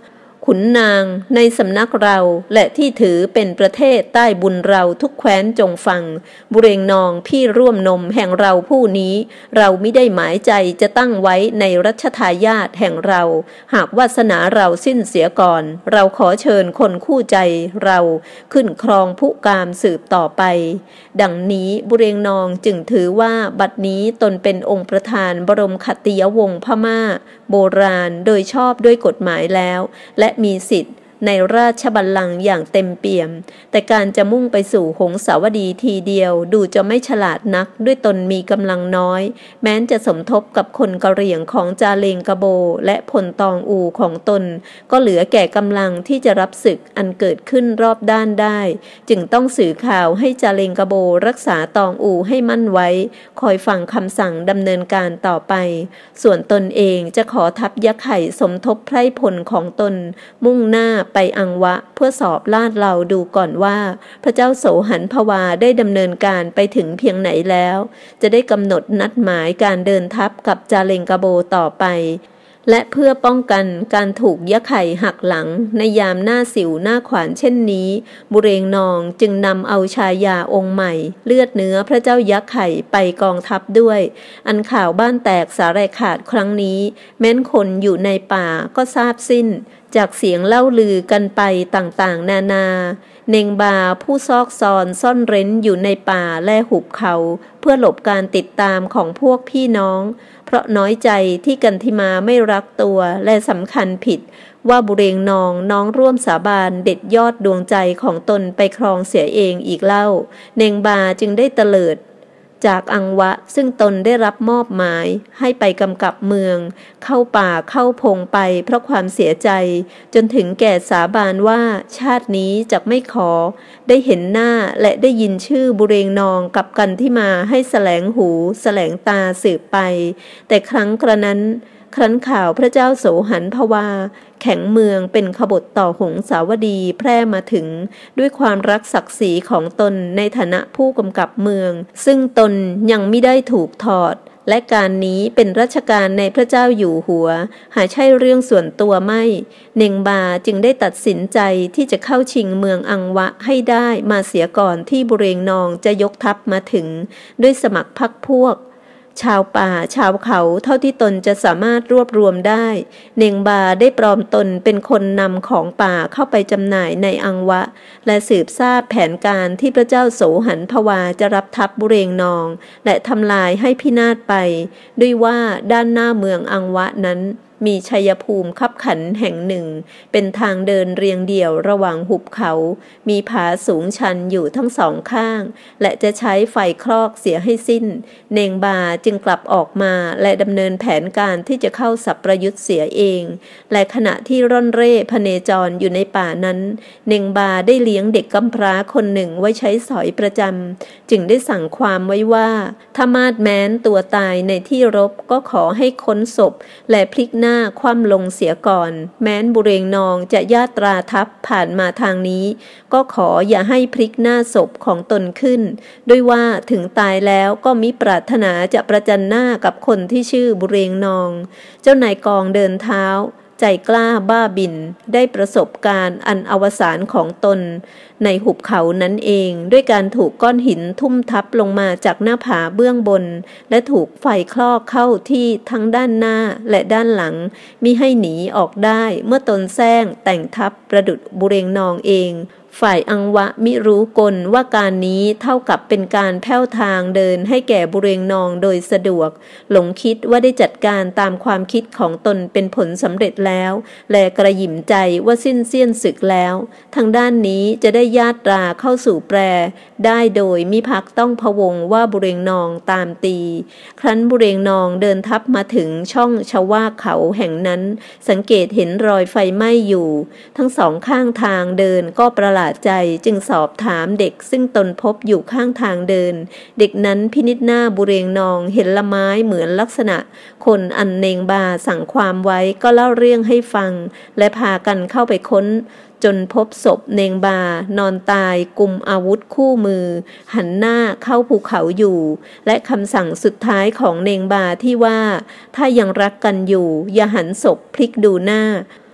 ขุนนางในสำนักเราและที่ถือเป็นประเทศใต้บุญเราทุกแคว้นจงฟังบุเรงนองพี่ร่วมนมแห่งเราผู้นี้เรามิได้หมายใจจะตั้งไว้ในรัชทายาทแห่งเราหากวาสนาเราสิ้นเสียก่อนเราขอเชิญคนคู่ใจเราขึ้นครองผู้กามสืบต่อไปดังนี้บุเรงนองจึงถือว่าบัดนี้ตนเป็นองค์ประธานบรมขัตติยวงศ์พม่าโบราณโดยชอบด้วยกฎหมายแล้วและมีสิทธิ์ในราชบัลลังก์อย่างเต็มเปี่ยมแต่การจะมุ่งไปสู่หงสาวดีทีเดียวดูจะไม่ฉลาดนักด้วยตนมีกำลังน้อยแม้นจะสมทบกับคนกะเหรี่ยงของจาเลงกะโบและพลตองอูของตนก็เหลือแก่กำลังที่จะรับศึกอันเกิดขึ้นรอบด้านได้จึงต้องสื่อข่าวให้จาเลงกะโบรักษาตองอูให้มั่นไว้คอยฟังคำสั่งดำเนินการต่อไปส่วนตนเองจะขอทัพยะไข่สมทบไพร่พลของตนมุ่งหน้าไปอังวะเพื่อสอบลาดเราดูก่อนว่าพระเจ้าโสหันพวาได้ดำเนินการไปถึงเพียงไหนแล้วจะได้กำหนดนัดหมายการเดินทัพกับจาเลงกะโบต่อไปและเพื่อป้องกันการถูกยะไข่หักหลังในยามหน้าสิวหน้าขวานเช่นนี้บุเรงนองจึงนำเอาชายาองค์ใหม่เลือดเนื้อพระเจ้ายะไข่ไปกองทัพด้วยอันข่าวบ้านแตกสาแหรกขาดครั้งนี้แม้นคนอยู่ในป่าก็ทราบสิ้นจากเสียงเล่าลือกันไปต่างๆนานาเนงบาผู้ซอกซอนซ่อนเร้นอยู่ในป่าและหุบเขาเพื่อหลบการติดตามของพวกพี่น้องเพราะน้อยใจที่กันทิมาไม่รักตัวและสำคัญผิดว่าบุเรงนองน้องร่วมสาบานเด็ดยอดดวงใจของตนไปครองเสียเองอีกเล่าเนงบาจึงได้เตลิดจากอังวะซึ่งตนได้รับมอบหมายให้ไปกำกับเมืองเข้าป่าเข้าพงไปเพราะความเสียใจจนถึงแก่สาบานว่าชาตินี้จะไม่ขอได้เห็นหน้าและได้ยินชื่อบุเรงนองกับกันที่มาให้แสลงหูแสลงตาสืบไปแต่ครั้งกระนั้นครั้นข่าวพระเจ้าโสหันพวาแข็งเมืองเป็นขบฏต่อหงสาวดีแพร่มาถึงด้วยความรักศักดิ์ศรีของตนในฐานะผู้กำกับเมืองซึ่งตนยังไม่ได้ถูกถอดและการนี้เป็นราชการในพระเจ้าอยู่หัวหาใช่เรื่องส่วนตัวไม่เนงบาจึงได้ตัดสินใจที่จะเข้าชิงเมืองอังวะให้ได้มาเสียก่อนที่บุเรงนองจะยกทัพมาถึงด้วยสมัครพรรคพวกชาวป่าชาวเขาเท่าที่ตนจะสามารถรวบรวมได้เนงบาได้ปลอมตนเป็นคนนำของป่าเข้าไปจำหน่ายในอังวะและสืบทราบแผนการที่พระเจ้าโสหันพวาจะรับทัพบุเรงนองและทำลายให้พินาศไปด้วยว่าด้านหน้าเมืองอังวะนั้นมีชัยภูมิคับขันแห่งหนึ่งเป็นทางเดินเรียงเดี่ยวระหว่างหุบเขามีผาสูงชันอยู่ทั้งสองข้างและจะใช้ไฟคลอกเสียให้สิ้นเนงบาจึงกลับออกมาและดำเนินแผนการที่จะเข้าสับประยุทธ์เสียเองและขณะที่ร่อนเร่พเนจรอยู่ในป่านั้นเนงบาได้เลี้ยงเด็กกำพร้าคนหนึ่งไว้ใช้สอยประจำจึงได้สั่งความไว้ว่าถ้ามาดแม้นตัวตายในที่รบก็ขอให้ค้นศพและพลิกหน้าคว่ำลงเสียก่อนแม้นบุเรงนองจะญาตราทัพผ่านมาทางนี้ก็ขออย่าให้พลิกหน้าศพของตนขึ้นด้วยว่าถึงตายแล้วก็มิปรารถนาจะประจันหน้ากับคนที่ชื่อบุเรงนองเจ้านายกองเดินเท้าใจกล้าบ้าบินได้ประสบการณ์อันอวสานของตนในหุบเขานั้นเองด้วยการถูกก้อนหินทุ่มทับลงมาจากหน้าผาเบื้องบนและถูกไฟคลอกเข้าที่ทั้งด้านหน้าและด้านหลังมิให้หนีออกได้เมื่อตนแซงแต่งทัพประดุจบุเรงนองเองฝ่ายอังวะมิรู้กลว่าการนี้เท่ากับเป็นการแผ่วทางเดินให้แก่บุเรงนองโดยสะดวกหลงคิดว่าได้จัดการตามความคิดของตนเป็นผลสำเร็จแล้วและกระหยิ่มใจว่าสิ้นเสี้ยนศึกแล้วทางด้านนี้จะได้ญาตราเข้าสู่แปรได้โดยมิภักต้องพะวงว่าบุเรงนองตามตีครั้นบุเรงนองเดินทัพมาถึงช่องชวาเขาแห่งนั้นสังเกตเห็นรอยไฟไหม้อยู่ทั้งสองข้างทางเดินก็ประหลาดใจจึงสอบถามเด็กซึ่งตนพบอยู่ข้างทางเดินเด็กนั้นพินิจหน้าบุเรงนองเห็นละไม้เหมือนลักษณะคนอันเนงบาสั่งความไว้ก็เล่าเรื่องให้ฟังและพากันเข้าไปค้นจนพบศพเนงบานอนตายกุมอาวุธคู่มือหันหน้าเข้าภูเขาอยู่และคำสั่งสุดท้ายของเนงบาที่ว่าถ้ายังรักกันอยู่อย่าหันศพพลิกดูหน้า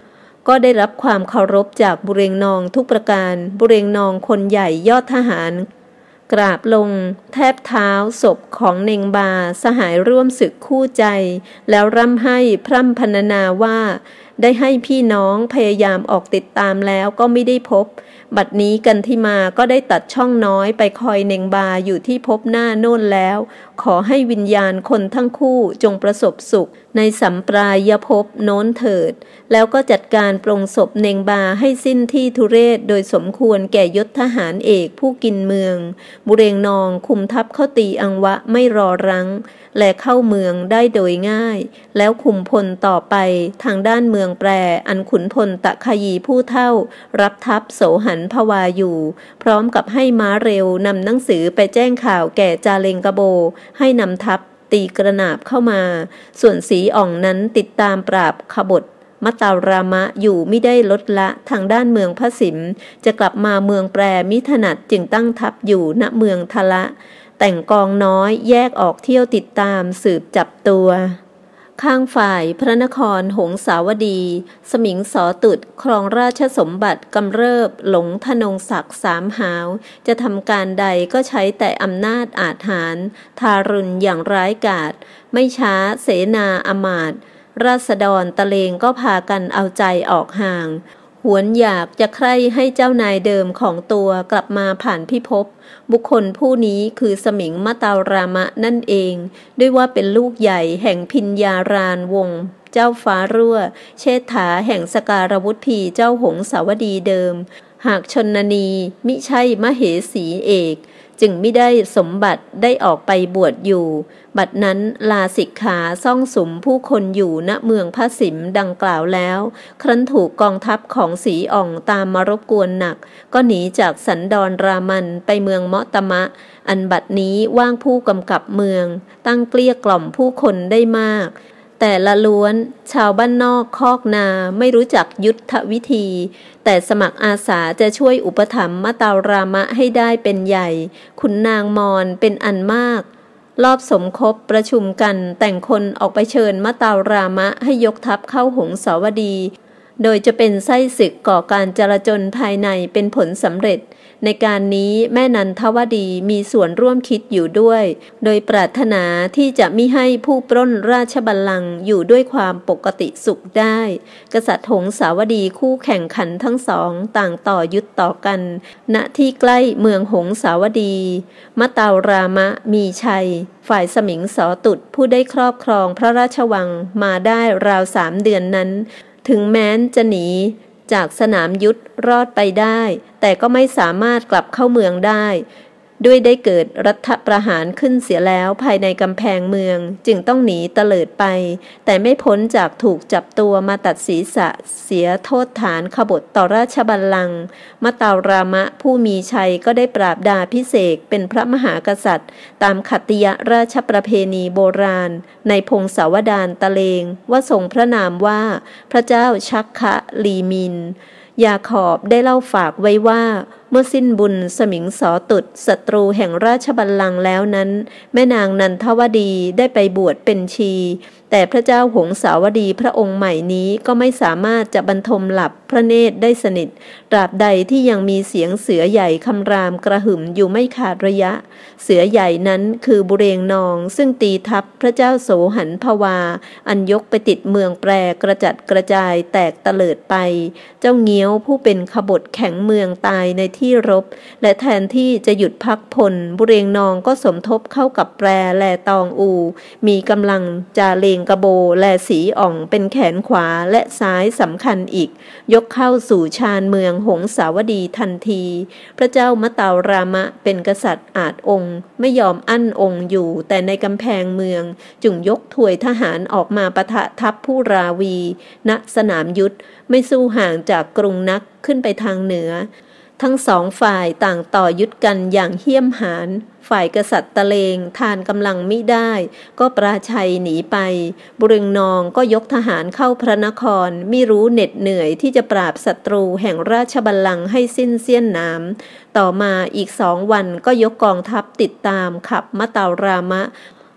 ก็ได้รับความเคารพจากบุเรงนองทุกประการบุเรงนองคนใหญ่ยอดทหารกราบลงแทบเท้าศพของเนงบาสหายร่วมศึกคู่ใจแล้วร่ำให้พร่ำพรรณนาว่าได้ให้พี่น้องพยายามออกติดตามแล้วก็ไม่ได้พบบัดนี้กันที่มาก็ได้ตัดช่องน้อยไปคอยเนงบาอยู่ที่พบหน้าโน่นแล้วขอให้วิญญาณคนทั้งคู่จงประสบสุขในสัมปรายภพโน้นเถิดแล้วก็จัดการปลงศพเนงบาให้สิ้นที่ทุเรศโดยสมควรแก่ยศทหารเอกผู้กินเมืองบุเรงนองคุมทัพเข้าตีอังวะไม่รอรั้งและเข้าเมืองได้โดยง่ายแล้วคุมพลต่อไปทางด้านเมืองแปรอันขุนพลตะคยีผู้เท่ารับทัพโสหันภวาอยู่พร้อมกับให้ม้าเร็วนำหนังสือไปแจ้งข่าวแก่จาเลงกะโบให้นำทัพตีกระนาบเข้ามาส่วนสีอ่องนั้นติดตามปราบขบฏมตารามะอยู่ไม่ได้ลดละทางด้านเมืองพระสิมจะกลับมาเมืองแปรมิถนัดจึงตั้งทัพอยู่ณเมืองทละแต่งกองน้อยแยกออกเที่ยวติดตามสืบจับตัวข้างฝ่ายพระนครหงสาวดีสมิงสอตุดครองราชสมบัติกำเริบหลงธนงศักดิ์สามหาวจะทำการใดก็ใช้แต่อำนาจอาจหาญทารุณอย่างร้ายกาจไม่ช้าเสนาอมาตย์ราษฎรตะเลงก็พากันเอาใจออกห่างหวนอยากจะใคร่ให้เจ้านายเดิมของตัวกลับมาผ่านพิภพบุคคลผู้นี้คือสมิงมตารามะนั่นเองด้วยว่าเป็นลูกใหญ่แห่งพิญญารานวงศ์เจ้าฟ้ารั่วเชษฐาแห่งสการวุฒพีเจ้าหงสาวดีเดิมหากชนนีมิใช่มเหสีเอกจึงไม่ได้สมบัติได้ออกไปบวชอยู่บัดนั้นลาสิกขาซ่องสุมผู้คนอยู่ณเมืองพระสิมดังกล่าวแล้วครั้นถูกกองทัพของสีอ่องตามมารบกวนหนักก็หนีจากสันดรรามันไปเมืองเมาะตมะอันบัดนี้ว่างผู้กำกับเมืองตั้งเกลี้ยกล่อมผู้คนได้มากแต่ละล้วนชาวบ้านนอกคอกนาไม่รู้จักยุทธวิธีแต่สมัครอาสาจะช่วยอุปถัมภ์มตารามะให้ได้เป็นใหญ่ขุนนางมอญเป็นอันมากรอบสมคบประชุมกันแต่งคนออกไปเชิญมตารามะให้ยกทัพเข้าหงสาวดีโดยจะเป็นไส้ศึกก่อการจลาจลภายในเป็นผลสำเร็จในการนี้แม่นันทวดีมีส่วนร่วมคิดอยู่ด้วยโดยปรารถนาที่จะมิให้ผู้ปล้นราชบัลลังก์อยู่ด้วยความปกติสุขได้กษัตริย์หงสาวดีคู่แข่งขันทั้งสองต่างต่อยุทธต่อกันณที่ใกล้เมืองหงสาวดีมตารามะมีชัยฝ่ายสมิงสอตุดผู้ได้ครอบครองพระราชวังมาได้ราว3 เดือนนั้นถึงแม้นจะหนีจากสนามยุทธรอดไปได้แต่ก็ไม่สามารถกลับเข้าเมืองได้ด้วยได้เกิดรัฐประหารขึ้นเสียแล้วภายในกำแพงเมืองจึงต้องหนีเตลิดไปแต่ไม่พ้นจากถูกจับตัวมาตัดศีรษะเสียโทษฐานขบฏต่อราชบัลลังก์มตารามะผู้มีชัยก็ได้ปราบดาพิเศษเป็นพระมหากษัตริย์ตามขัตติยราชประเพณีโบราณในพงศาวดารตะเลงว่าทรงพระนามว่าพระเจ้าชักคะลีมินยาขอบได้เล่าฝากไว้ว่าเมื่อสิ้นบุญสมิงสอตุดศัตรูแห่งราชบัลลังก์แล้วนั้นแม่นางนันทวดีได้ไปบวชเป็นชีแต่พระเจ้าหงสาวดีพระองค์ใหม่นี้ก็ไม่สามารถจะบรรทมหลับพระเนตรได้สนิทตราบใดที่ยังมีเสียงเสือใหญ่คำรามกระหึ่มอยู่ไม่ขาดระยะเสือใหญ่นั้นคือบุเรงนองซึ่งตีทัพพระเจ้าโสหันภวาอันยกไปติดเมืองแปรกระจัดกระจายแตกเตลิดไปเจ้าเงี้ยวผู้เป็นขบฏแข็งเมืองตายในที่รบและแทนที่จะหยุดพักพลบุเรงนองก็สมทบเข้ากับแปรแลตองอูมีกำลังจาเลงกระโบและสีอ่องเป็นแขนขวาและซ้ายสำคัญอีกยกเข้าสู่ชานเมืองหงสาวดีทันทีพระเจ้ามตารามะเป็นกษัตริย์อาจองค์ไม่ยอมอั้นองค์อยู่แต่ในกำแพงเมืองจึงยกถวยทหารออกมาปะทะทัพผู้ราวีณสนามยุทธไม่สู้ห่างจากกรุงนักขึ้นไปทางเหนือทั้งสองฝ่ายต่างต่อยุทธกันอย่างเหี้ยมหาญฝ่ายกษัตริย์ตะเลงทานกำลังมิได้ก็ปราชัยหนีไปบุเรงนองก็ยกทหารเข้าพระนครมิรู้เหน็ดเหนื่อยที่จะปราบศัตรูแห่งราชบัลลังก์ให้สิ้นเสี้ยนน้ำต่อมาอีก2 วันก็ยกกองทัพติดตามขับมตารามะ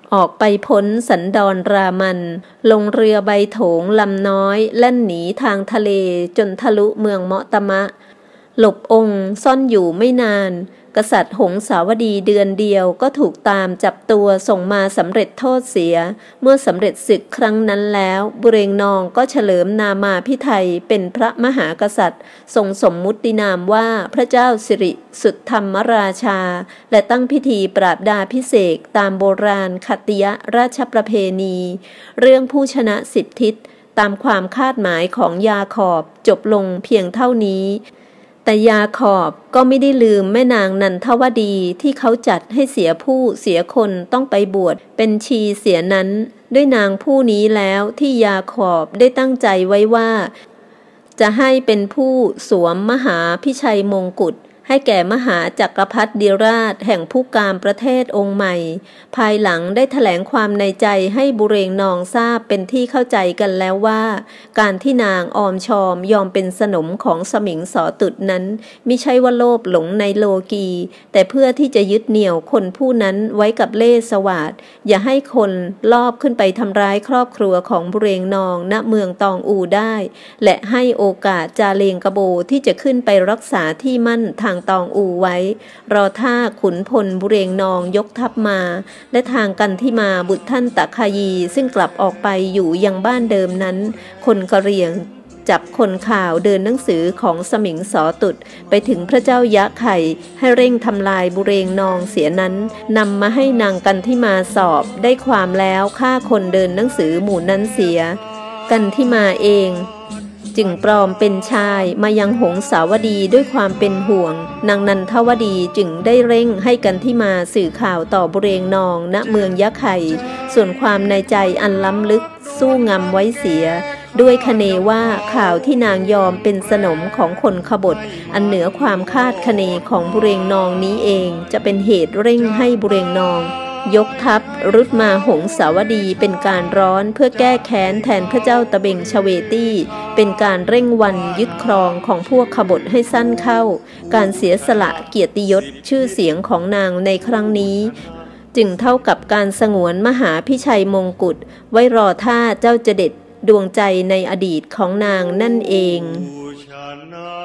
ออกไปพ้นสันดรรามันลงเรือใบโถงลำน้อยแล่นหนีทางทะเลจนทะลุเมืองเมาะตะมะหลบองค์ซ่อนอยู่ไม่นานกษัตริย์หงสาวดีเดือนเดียวก็ถูกตามจับตัวส่งมาสำเร็จโทษเสียเมื่อสำเร็จศึกครั้งนั้นแล้วบุเรงนองก็เฉลิมนามาพิไทยเป็นพระมหากษัตริย์ทรงสมมุตินามว่าพระเจ้าสิริสุทธรรมราชาและตั้งพิธีปราบดาพิเศษตามโบราณขัตติยราชประเพณีเรื่องผู้ชนะ10 ทิศตามความคาดหมายของยาขอบจบลงเพียงเท่านี้แต่ยาขอบก็ไม่ได้ลืมแม่นางนันทวดีที่เขาจัดให้เสียผู้เสียคนต้องไปบวชเป็นชีเสียนั้นด้วยนางผู้นี้แล้วที่ยาขอบได้ตั้งใจไว้ว่าจะให้เป็นผู้สวมมหาพิชัยมงกุฎให้แก่มหาจักรพรรดิราชแห่งผู้กามประเทศองค์ใหม่ภายหลังได้แถลงความในใจให้บุเรงนองทราบเป็นที่เข้าใจกันแล้วว่าการที่นางออมชอมยอมเป็นสนมของสมิงสอตุดนั้นมิใช่ว่าโลภหลงในโลกีแต่เพื่อที่จะยึดเหนี่ยวคนผู้นั้นไว้กับเล่ห์สวาทอย่าให้คนลอบขึ้นไปทำร้ายครอบครัวของบุเรงนองณเมืองตองอูได้และให้โอกาสจาเลงกระโบที่จะขึ้นไปรักษาที่มั่นทางตองอูไว้รอท่าขุนพลบุเรงนองยกทัพมาและทางกันที่มาบุตรท่านตะคายีซึ่งกลับออกไปอยู่ยังบ้านเดิมนั้นคนกะเหรี่ยงจับคนข่าวเดินหนังสือของสมิงสอตุดไปถึงพระเจ้ายะไข่ให้เร่งทำลายบุเรงนองเสียนั้นนำมาให้นางกันที่มาสอบได้ความแล้วฆ่าคนเดินหนังสือหมู่นั้นเสียกันที่มาเองจึงปลอมเป็นชายมายังหงสาวดีด้วยความเป็นห่วงนางนันทวดีจึงได้เร่งให้กันที่มาสื่อข่าวต่อบุเรงนองณเมืองยะไข่ส่วนความในใจอันล้ำลึกสู้งำไว้เสียด้วยคะเนว่าข่าวที่นางยอมเป็นสนมของคนขบฏอันเหนือความคาดคะเนของบุเรงนองนี้เองจะเป็นเหตุเร่งให้บุเรงนองยกทัพรุดมาหงสาวดีเป็นการร้อนเพื่อแก้แค้นแทนพระเจ้าตะเบงชเวตี้เป็นการเร่งวันยึดครองของพวกขบฏให้สั้นเข้าการเสียสละเกียรติยศชื่อเสียงของนางในครั้งนี้จึงเท่ากับการสงวนมหาพิชัยมงกุฎไว้รอท่าเจ้าจะเด็ดดวงใจในอดีตของนางนั่นเอง